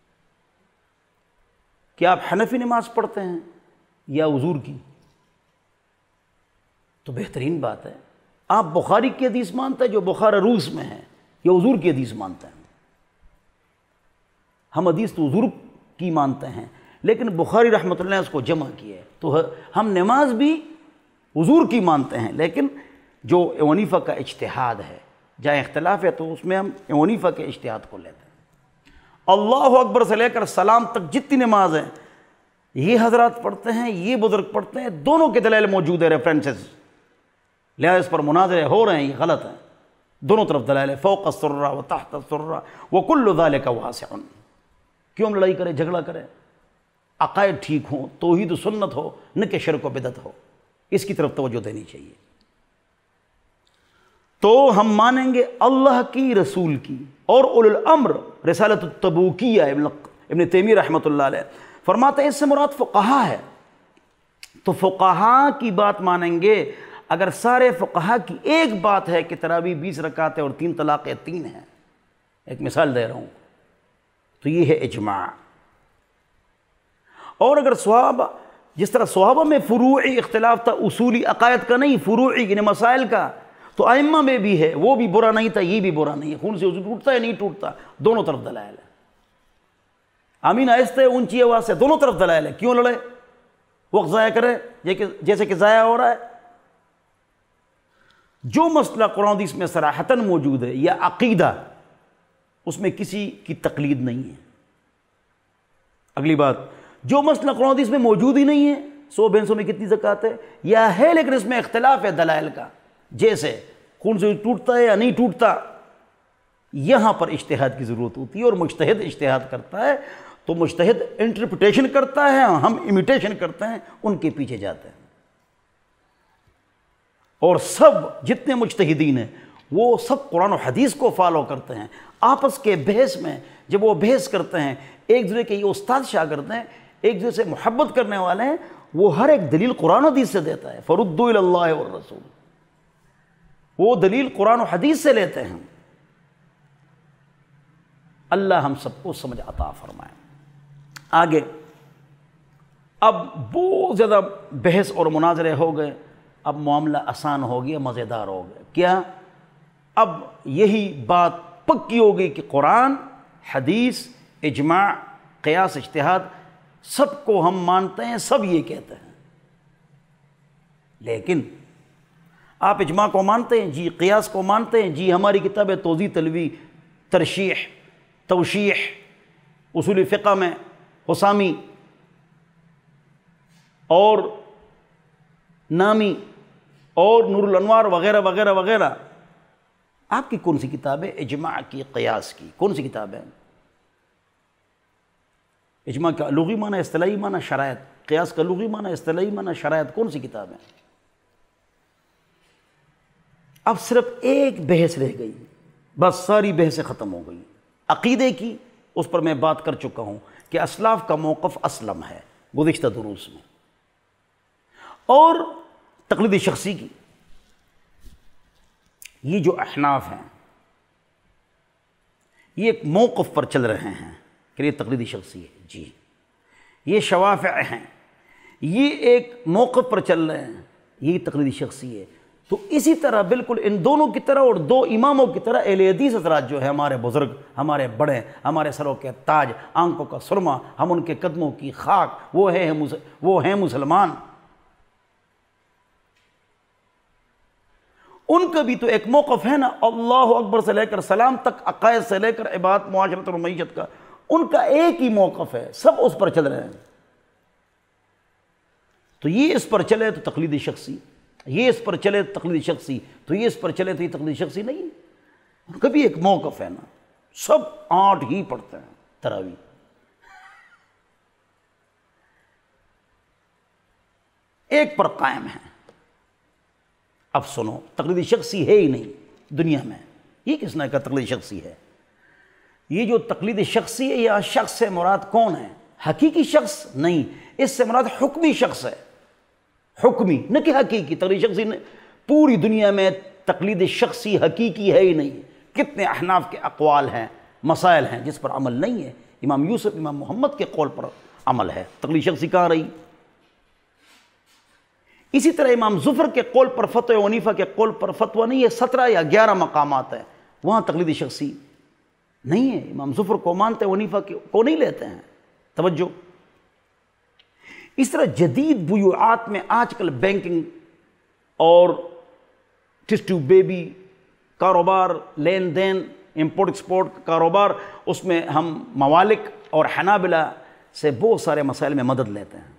کیا آپ حنفی نماز پڑھتے ہیں یا حضور کی؟ تو بہترین بات ہے، آپ بخاری کی حدیث مانتے ہیں جو بخاری روس میں ہے، یا حضور کی حدیث مانتے ہیں؟ ہم حدیث تو حضور کی مانتے ہیں، لیکن بخاری رحمۃ اللہ نے اس کو جمع کیا ہے، تو ہم نماز بھی حضور کی مانتے ہیں، لیکن جو ابو حنیفہ کا اجتہاد ہے، جہاں اختلاف ہے تو اس میں ہم ابو حنیفہ کے اجتہاد کو لیتے ہیں۔ اللہ اکبر سے لے کر سلام تک جتنی نماز ہیں یہ حضرات پڑھتے ہیں، یہ بزرگ پڑھتے ہیں، دونوں کے دلائل موجود ہے، ریفرنسز، لہذا اس پر مناظرے ہو رہے ہیں، یہ غلط ہیں، دونوں طرف دلائل ہے، فوق السرہ و تحت السرہ وکل ذالک واسع۔ کیوں ہم لڑائی کریں، جھگڑا کریں؟ عقائد ٹھیک ہوں، توحید و سنت ہو، نہ کہ شرک و بدعت ہو، اس کی طرف توجہ دینی چاہیے۔ تو ہم مانیں گے اللہ کی، رسول کی، اور اولو الامر، رسالت التبوکیہ ابن تیمیہ رحمۃ اللہ علیہ، فرماتے ہیں اس سے مراد فقہا ہے، تو فقہا کی بات مانیں گے۔ اگر سارے فقہا کی ایک بات ہے کہ تراویح 20 رکعت ہے اور 3 طلاقیں 3 ہیں، ایک مثال دے رہا ہوں، تو یہ ہے اجماع۔ اور اگر صحابہ، جس طرح صحابہ میں فروعی اختلاف تھا، اصولی عقائد کا نہیں، فروعی یعنی مسائل کا، تو ائمہ میں بھی ہے، وہ بھی برا نہیں تھا، یہ بھی برا نہیں ہے، خون سے وضو ٹوٹتا ہے نہیں ٹوٹتا، دونوں طرف دلائل ہے۔ آمین آہستہ اونچی آواز سے، دونوں طرف دلائل ہے، کیوں لڑے؟ وقت ضائع کرے جیسے کہ ضائع ہو رہا ہے۔ جو مسئلہ قرآن حدیث میں صراحتاً موجود ہے یا عقیدہ، اس میں کسی کی تقلید نہیں ہے۔ اگلی بات، جو مسئلہ قرآن حدیث میں موجود ہی نہیں ہے، 100 بھینسوں میں کتنی زکوٰۃ ہے، یا ہے لیکن اس میں اختلاف ہے دلائل کا، جیسے خون سے ٹوٹتا ہے یا نہیں ٹوٹتا، یہاں پر اجتہاد کی ضرورت ہوتی ہے، اور مجتہد اجتہاد کرتا ہے، تو مجتہد انٹرپریٹیشن کرتا ہے، ہم امیٹیشن کرتے ہیں، ان کے پیچھے جاتے ہیں۔ اور سب جتنے مجتہدین ہیں وہ سب قرآن و حدیث کو فالو کرتے ہیں۔ آپس کے بحث میں جب وہ بحث کرتے ہیں، ایک دوسرے کے یہ استاد شاگرد ہیں، ایک دوسرے سے محبت کرنے والے ہیں، وہ ہر ایک دلیل قرآن و حدیث سے دیتا ہے، فردوا الی اللہ والرسول، وہ دلیل قرآن و حدیث سے لیتے ہیں۔ اللہ ہم سب کو سمجھ عطا فرمائے۔ آگے اب بہت زیادہ بحث اور مناظرے ہو گئے، اب معاملہ آسان ہو گیا، مزیدار ہو گیا۔ کیا؟ اب یہی بات پکی ہو گئی کہ قرآن، حدیث، اجماع، قیاس، اجتہاد، سب کو ہم مانتے ہیں، سب یہ کہتے ہیں۔ لیکن آپ اجماع کو مانتے ہیں جی، قیاس کو مانتے ہیں جی، ہماری کتاب توضیح، تلویح، ترشیح، توشیح، اصول فقہ میں حسامی اور نامی اور نور الانوار وغیرہ وغیرہ وغیرہ، آپ کی کون سی کتاب ہے اجماع کی، قیاس کی؟ کون سی کتاب ہے؟ اجماع کا لغوی معنی، اصطلاحی معنی، شرائط، قیاس کا لغوی معنی، اصطلاحی معنی، شرائط، کون سی کتاب ہے؟ اب صرف ایک بحث رہ گئی، بس ساری بحثیں ختم ہو گئی۔ عقیدے کی، اس پر میں بات کر چکا ہوں کہ اسلاف کا موقف اسلم ہے گزشتہ دروس میں، اور تقلید شخصی کی، یہ جو احناف ہیں یہ ایک موقف پر چل رہے ہیں کہ یہ تقلید شخصی ہے جی، یہ شوافع ہیں یہ ایک موقف پر چل رہے ہیں، یہ تقلید شخصی ہے۔ تو اسی طرح بالکل ان دونوں کی طرح اور دو اماموں کی طرح اہل حدیث حضرات جو ہے، ہمارے بزرگ، ہمارے بڑے، ہمارے سروں کے تاج، آنکھوں کا سرما، ہم ان کے قدموں کی خاک، وہ ہیں مسلمان، ان کا بھی تو ایک موقف ہے نا، اللہ اکبر سے لے کر سلام تک، عقائد سے لے کر عبادت، معاشرت اور معیشت کا، ان کا ایک ہی موقف ہے، سب اس پر چل رہے ہیں۔ تو یہ اس پر چلے تو تقلید شخصی، یہ اس پر چلے تو تقلید شخصی، تو یہ اس پر چلے تو یہ تقلید شخصی نہیں ہے، ان کا بھی ایک موقف ہے نا، سب 8 ہی پڑھتے ہیں تراویح۔ ایک پر قائم ہے۔ اب سنو، تقلید شخصی ہے ہی نہیں دنیا میں، یہ کس نے کہا تقلید شخصی ہے؟ یہ جو تقلید شخصی ہے، یا شخص سے مراد کون ہے؟ حقیقی شخص نہیں، اس سے مراد حکمی شخص ہے، حکمی نہ کہ حقیقی۔ تقلید شخصی پوری دنیا میں تقلید شخصی حقیقی ہے ہی نہیں۔ کتنے احناف کے اقوال ہیں، مسائل ہیں جس پر عمل نہیں ہے، امام یوسف، امام محمد کے قول پر عمل ہے، تقلید شخصی کہاں رہی؟ اسی طرح امام ظفر کے قول پر فتوی، حنیفہ کے قول پر فتویٰ نہیں ہے، 17 یا 11 مقامات ہیں، وہاں تقلید شخصی نہیں ہے، امام ظفر کو مانتے ہیں، حنیفہ کو نہیں لیتے ہیں۔ توجہ۔ اس طرح جدید بیوعات میں آج کل بینکنگ اور ٹیسٹ ٹیوب بیبی کاروبار، لین دین، امپورٹ ایکسپورٹ کا کاروبار، اس میں ہم موالک اور حنابلہ سے بہت سارے مسائل میں مدد لیتے ہیں۔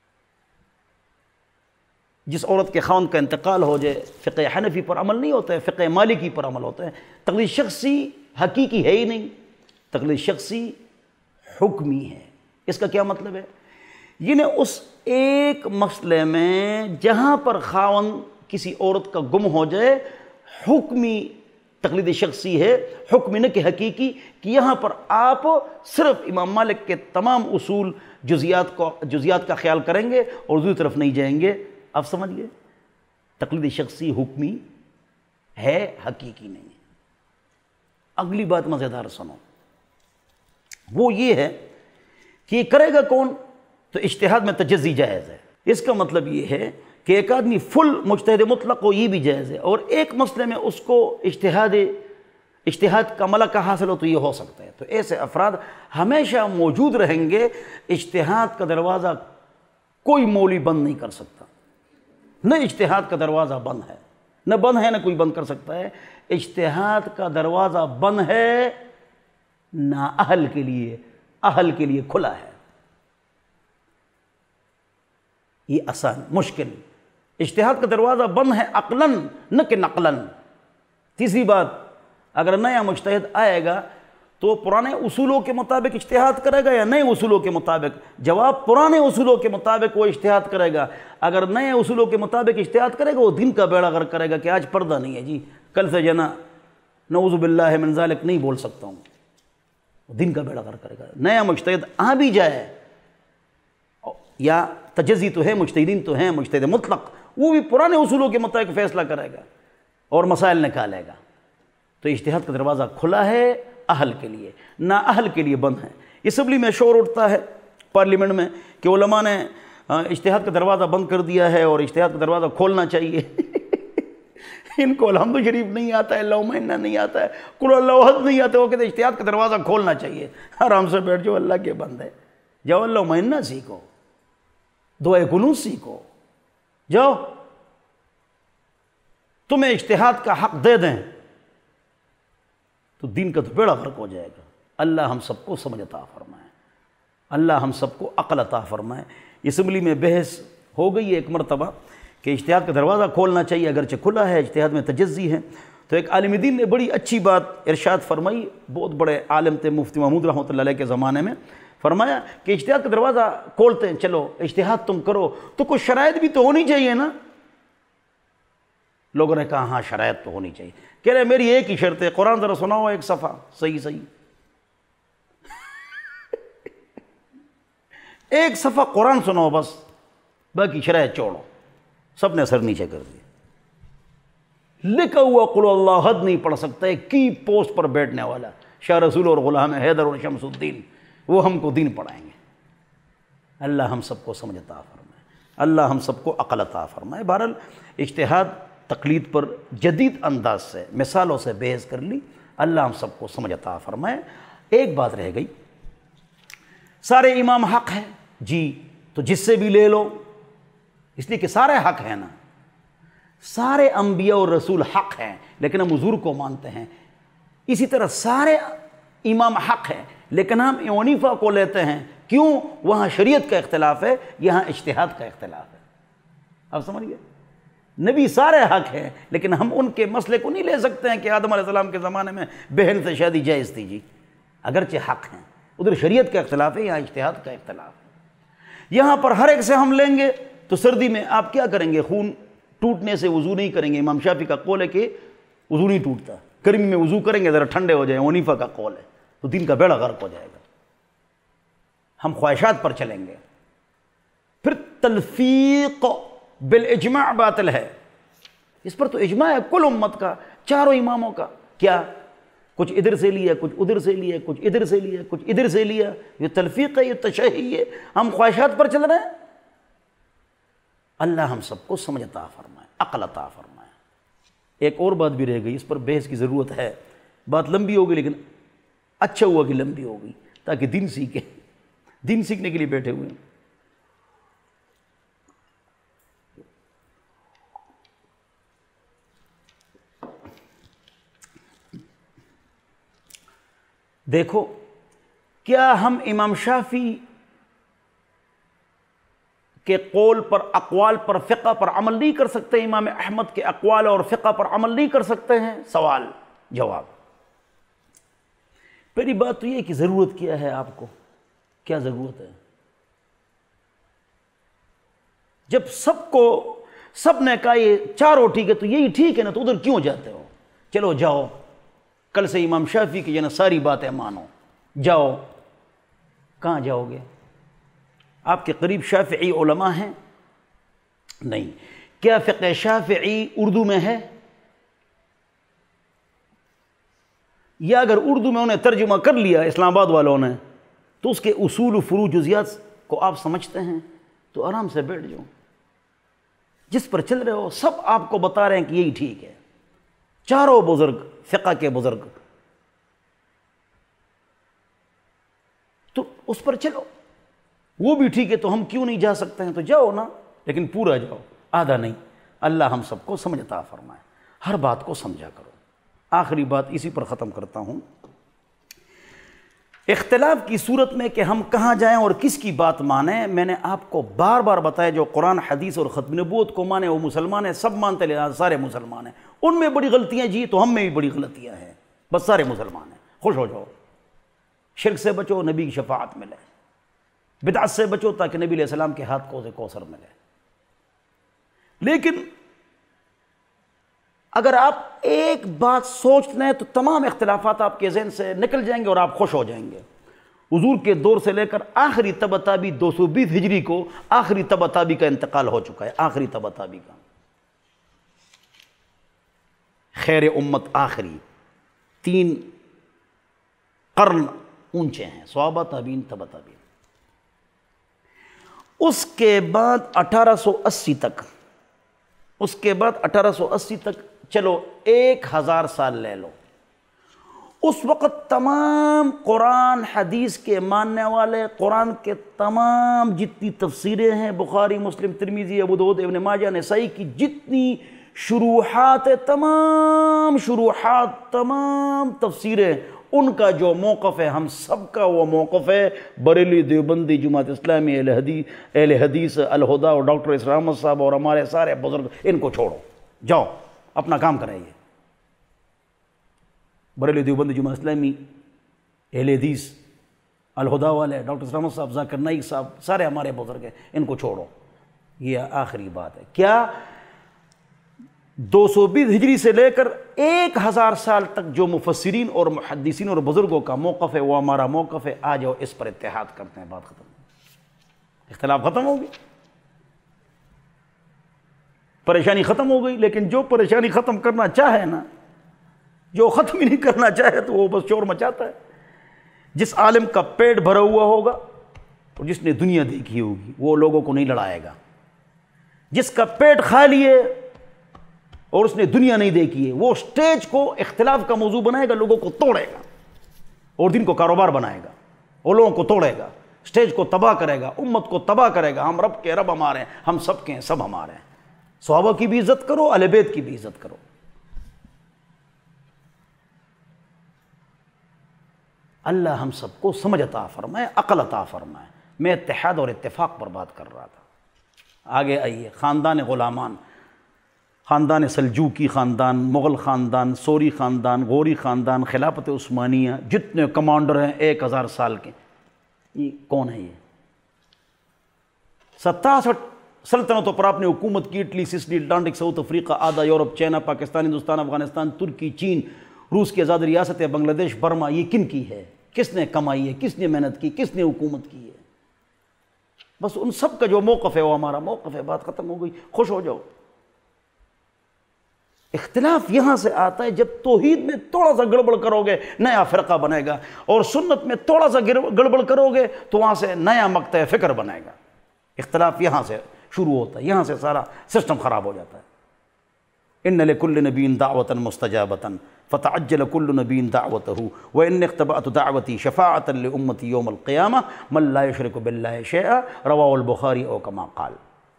جس عورت کے خاوند کا انتقال ہو جائے، فقہ حنفی پر عمل نہیں ہوتا ہے، فقہ مالکی پر عمل ہوتا ہے۔ تقلید شخصی حقیقی ہے ہی نہیں، تقلید شخصی حکمی ہے۔ اس کا کیا مطلب ہے؟ یعنی اس ایک مسئلے میں جہاں پر خاوند کسی عورت کا گم ہو جائے، حکمی تقلید شخصی ہے، حکم نہ کہ حقیقی، کہ یہاں پر آپ صرف امام مالک کے تمام اصول جزیات کا خیال کریں گے اور دوسری طرف نہیں جائیں گے. آپ سمجھ گئے؟ تقلید شخصی حکمی ہے، حقیقی نہیں. اگلی بات مزیدار سنو، وہ یہ ہے کہ یہ کرے گا کون؟ تو اجتہاد میں تجزی جائز ہے. اس کا مطلب یہ ہے کہ ایک آدمی فل مجتہد مطلق ہو، یہ بھی جائز ہے، اور ایک مسئلے میں اس کو اجتہاد کا ملکہ حاصل ہو تو یہ ہو سکتا ہے. تو ایسے افراد ہمیشہ موجود رہیں گے. اجتہاد کا دروازہ کوئی مولوی بند نہیں کر سکتا، نہ اجتہاد کا دروازہ بند ہے، نہ کوئی بند کر سکتا ہے. اجتہاد کا دروازہ بند ہے نہ اہل کے لیے کھلا ہے. یہ آسان مشکل. اجتہاد کا دروازہ بند ہے عقلاً نہ کہ نقلاً. تیسری بات، اگر نیا مجتہد آئے گا تو پرانے اصولوں کے مطابق اجتہاد کرے گا یا نئے اصولوں کے مطابق؟ جواب، پرانے اصولوں کے مطابق وہ اجتہاد کرے گا. اگر نئے اصولوں کے مطابق اجتہاد کرے گا وہ دین کا بیڑا غرق کرے گا کہ آج پردہ نہیں ہے جی، کل سے جنا نعوذ باللہ من ذالک نہیں بول سکتا ہوں. دین کا بیڑا غرق کرے گا. نیا مجتہد آ بھی جائے، یا تجزی تو ہے، مجتہدین تو ہیں، مجتہد مطلق، وہ بھی پرانے اصولوں کے مطابق فیصلہ کرے گا اور مسائل نکالے گا. تو اجتہاد کا دروازہ کھلا ہے اہل کے لیے، نہ اہل کے لیے بند ہے. اسمبلی میں شور اٹھتا ہے، پارلیمنٹ میں، کہ علماء نے اجتہاد کا دروازہ بند کر دیا ہے اور اجتہاد کا دروازہ کھولنا چاہیے. ان کو الحمد شریف نہیں آتا ہے، اللہم انا نہیں آتا ہے، قل اللہ احد نہیں آتا ہے، وہ کہتے ہیں اجتہاد کا دروازہ کھولنا چاہیے. آرام سے بیٹھ جاؤ، اللہ کے بندے، جاؤ اللہم انا سیکھو، دعائے قنوت سیکھو، جاؤ. تمہیں اجتہاد کا حق دے دیں تو دین کا تو بیڑا غرق ہو جائے گا. اللہ ہم سب کو سمجھ عطا فرمائے، اللہ ہم سب کو عقل عطا فرمائے. اسمبلی میں بحث ہو گئی ہے ایک مرتبہ کہ اجتہاد کا دروازہ کھولنا چاہیے، اگرچہ کھلا ہے، اجتہاد میں تجزی ہے. تو ایک عالم دین نے بڑی اچھی بات ارشاد فرمائی، بہت بڑے عالم تھے، مفتی محمود رحمۃ اللہ علیہ کے زمانے میں. فرمایا کہ اجتہاد کا دروازہ کھولتے ہیں، چلو اجتہاد تم کرو، تو کچھ شرائط بھی تو ہونی چاہیے نا. لوگوں نے کہا ہاں شرائط تو ہونی چاہیے. کہہ رہے میری ایک ہی شرط ہے، قرآن ذرا سناؤ ایک صفحہ صحیح. ایک صفحہ قرآن سناؤ بس، باقی شرائط چھوڑو. سب نے سر نیچے کر دیا. لکھا ہوا قل اللہ احد نہیں پڑھ سکتا ہے، کی پوسٹ پر بیٹھنے والا شاہ رسول اور غلام حیدر اور شمس الدین، وہ ہم کو دین پڑھائیں گے. اللہ ہم سب کو سمجھ عطا فرمائے، اللہ ہم سب کو عقل عطا فرمائے. بہرحال اجتہاد تقلید پر جدید انداز سے مثالوں سے بحث کر لی. اللہ ہم سب کو سمجھ عطا فرمائے. ایک بات رہ گئی، سارے امام حق ہیں جی، تو جس سے بھی لے لو، اس لیے کہ سارے حق ہیں نا. سارے انبیاء اور رسول حق ہیں لیکن ہم حضور کو مانتے ہیں. اسی طرح سارے امام حق ہیں لیکن ہم حنیفہ کو لیتے ہیں. کیوں؟ وہاں شریعت کا اختلاف ہے، یہاں اجتہاد کا اختلاف ہے. آپ سمجھ گئے؟ نبی سارے حق ہیں لیکن ہم ان کے مسئلے کو نہیں لے سکتے ہیں کہ آدم علیہ السلام کے زمانے میں بہن سے شادی جائز تھی جی، اگرچہ حق ہیں. ادھر شریعت کا اختلاف ہے، یہاں اجتہاد کا اختلاف ہے. یہاں پر ہر ایک سے ہم لیں گے تو سردی میں آپ کیا کریں گے؟ خون ٹوٹنے سے وضو نہیں کریں گے. امام شافعی کا قول ہے کہ وضو نہیں ٹوٹتا. گرمی میں وضو کریں گے ذرا ٹھنڈے ہو جائیں، حنیفہ کا قول ہے، تو دین کا بیڑا غرق ہو جائے گا. ہم خواہشات پر چلیں گے. پھر تلفیق بالاجماع باطل ہے. اس پر تو اجماع ہے کل امت کا، چاروں اماموں کا. کیا؟ کچھ ادھر سے لیا، کچھ ادھر سے لیا، کچھ ادھر سے لیا، کچھ ادھر سے لیا. یہ تلفیق ہے، یہ تشیع ہے. ہم خواہشات پر چل رہے ہیں. اللہ ہم سب کو سمجھ عطا فرمائے، عقل عطا فرمائے. ایک اور بات بھی رہ گئی، اس پر بحث کی ضرورت ہے. بات لمبی ہو گئی لیکن اچھا ہوا کہ لمبی ہو گئی تاکہ دین سیکھیں. دین سیکھنے کے لیے بیٹھے ہوئے ہیں. دیکھو، کیا ہم امام شافعی کے قول پر، اقوال پر، فقہ پر عمل نہیں کر سکتے؟ امام احمد کے اقوال اور فقہ پر عمل نہیں کر سکتے ہیں؟ سوال جواب. پہلی بات تو یہ کہ ضرورت کیا ہے آپ کو؟ کیا ضرورت ہے؟ جب سب نے کہا یہ چاروں ٹھیک ہے تو یہی ٹھیک ہے نا، تو ادھر کیوں جاتے ہو؟ چلو جاؤ، کل سے امام شافعی کی جنہیں ساری باتیں مانو، جاؤ، کہاں جاؤ گے؟ آپ کے قریب شافعی علماء ہیں؟ نہیں۔ کیا فقہ شافعی اردو میں ہے؟ یا اگر اردو میں انہیں ترجمہ کر لیا اسلام آباد والوں نے تو اس کے اصول و فروع جزیات کو آپ سمجھتے ہیں تو آرام سے بیٹھ جاؤ، جس پر چل رہے ہو سب آپ کو بتا رہے ہیں کہ یہی ٹھیک ہے، چاروں بزرگ فقہ کے بزرگ، تو اس پر چلو، وہ بھی ٹھیک ہے تو ہم کیوں نہیں جا سکتے ہیں؟ تو جاؤ نا، لیکن پورا جاؤ، آدھا نہیں۔ اللہ ہم سب کو سمجھ عطا فرمائے، ہر بات کو سمجھا کرو۔ آخری بات اسی پر ختم کرتا ہوں، اختلاف کی صورت میں کہ ہم کہاں جائیں اور کس کی بات مانیں، میں نے آپ کو بار بار بتایا جو قرآن حدیث اور ختم نبوت کو مانے وہ مسلمان ہیں، سب مانتے لہذا سارے مسلمان ہیں۔ ان میں بڑی غلطیاں جی تو ہم میں بھی بڑی غلطیاں ہیں، بس سارے مسلمان ہیں، خوش ہو جاؤ۔ شرک سے بچو، نبی کی شفاعت ملے، بدعت سے بچو تاکہ نبی علیہ السلام کے ہاتھ کو کوثر ملے۔ لیکن اگر آپ ایک بات سوچ لیں تو تمام اختلافات آپ کے ذہن سے نکل جائیں گے اور آپ خوش ہو جائیں گے۔ حضور کے دور سے لے کر آخری طباطبی 220 ہجری کو آخری طباطبی کا انتقال ہو چکا ہے، آخری طباطبی کا، خیر امت آخری 3 قرن اونچے ہیں، صحابہ تابعین تبع تابعین۔ اس کے بعد 1880 تک، اس کے بعد 1880 تک چلو 1000 سال لے لو، اس وقت تمام قرآن حدیث کے ماننے والے، قرآن کے تمام جتنی تفسیریں ہیں، بخاری، مسلم، ترمذی، ابو داؤد، ابن ماجہ، نسائی کی جتنی شروحات، تمام شروحات، تمام تفسیریں، ان کا جو موقف ہے ہم سب کا وہ موقف ہے بریلی، دیوبندی، جماعت اسلامی، اہل حدیث، الہدا اور ڈاکٹر اسلام احمد صاحب اور ہمارے سارے بزرگ، ان کو چھوڑو، جاؤ اپنا کام کریں۔ یہ بریلی، دیوبندی، جماعت اسلامی، اہل حدیث، الہدا والے، ڈاکٹر اسلام احمد صاحب، ذاکر نائک صاحب، سارے ہمارے بزرگ ہیں، ان کو چھوڑو۔ یہ آخری بات ہے۔ کیا 220 ہجری سے لے کر 1000 سال تک جو مفسرین اور محدثین اور بزرگوں کا موقف ہے وہ ہمارا موقف ہے۔ آ جاؤ اس پر اتحاد کرتے ہیں، بات ختم، اختلاف ختم ہو گئی، پریشانی ختم ہو گئی۔ لیکن جو پریشانی ختم کرنا چاہے نا، جو ختم ہی نہیں کرنا چاہے تو وہ بس شور مچاتا ہے۔ جس عالم کا پیٹ بھرا ہوا ہوگا اور جس نے دنیا دیکھی ہوگی وہ لوگوں کو نہیں لڑائے گا، جس کا پیٹ خالی ہے اور اس نے دنیا نہیں دیکھی ہے وہ سٹیج کو اختلاف کا موضوع بنائے گا، لوگوں کو توڑے گا اور دین کو کاروبار بنائے گا اور لوگوں کو توڑے گا، سٹیج کو تباہ کرے گا، امت کو تباہ کرے گا۔ ہم رب کے رب ہمارے ہیں، ہم سب کے ہیں، سب ہمارے ہیں۔ صحابہ کی بھی عزت کرو، اہل بیت کی بھی عزت کرو۔ اللہ ہم سب کو سمجھ عطا فرمائے، عقل عطا فرمائے۔ میں اتحاد اور اتفاق پر بات کر رہا تھا۔ آگے آئیے، خاندان غلامان، خاندان سلجوقی خاندان، مغل خاندان، سوری خاندان، غوری خاندان، خلافت عثمانیہ، جتنے کمانڈر ہیں 1000 سال کے، یہ کون ہے؟ یہ 67 سلطنتوں پر آپ نے حکومت کی، Italy, Sicily, Atlantic, South Africa, آدھا یورپ، چائنا، پاکستان، ہندوستان، افغانستان، ترکی، چین، روس کی آزاد ریاستیں، بنگلہ دیش، برما، یہ کن کی ہے؟ کس نے کمائی ہے؟ کس نے محنت کی؟ کس نے حکومت کی ہے؟ بس ان سب کا جو موقف ہے وہ ہمارا موقف ہے، بات ختم ہو گئی، خوش ہو جاؤ۔ اختلاف یہاں سے آتا ہے جب توحید میں تھوڑا سا گڑبڑ کرو گے نیا فرقہ بنے گا، اور سنت میں تھوڑا سا گڑبڑ کرو گے تو وہاں سے نیا مقطع فکر بنے گا۔ اختلاف یہاں سے شروع ہوتا ہے، یہاں سے سارا سسٹم خراب ہو جاتا ہے۔ ان لکل نبی دعوۃ مستجابۃ فتعجل کل نبی دعوتہ وان اختبأت دعوتی شفاعۃ لامتی یوم القیامہ من لا یشرک باللہ شیئا، رواہ البخاری او کما قال۔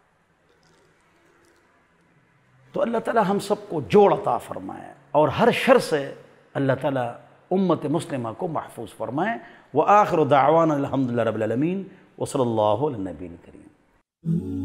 تو اللہ تعالی ہم سب کو جوڑ عطا فرمائے اور ہر شر سے اللہ تعالی امت مسلمہ کو محفوظ فرمائے۔ وآخر دعوانا الحمدللہ رب العالمین وصلی اللہ علی النبی الکریم۔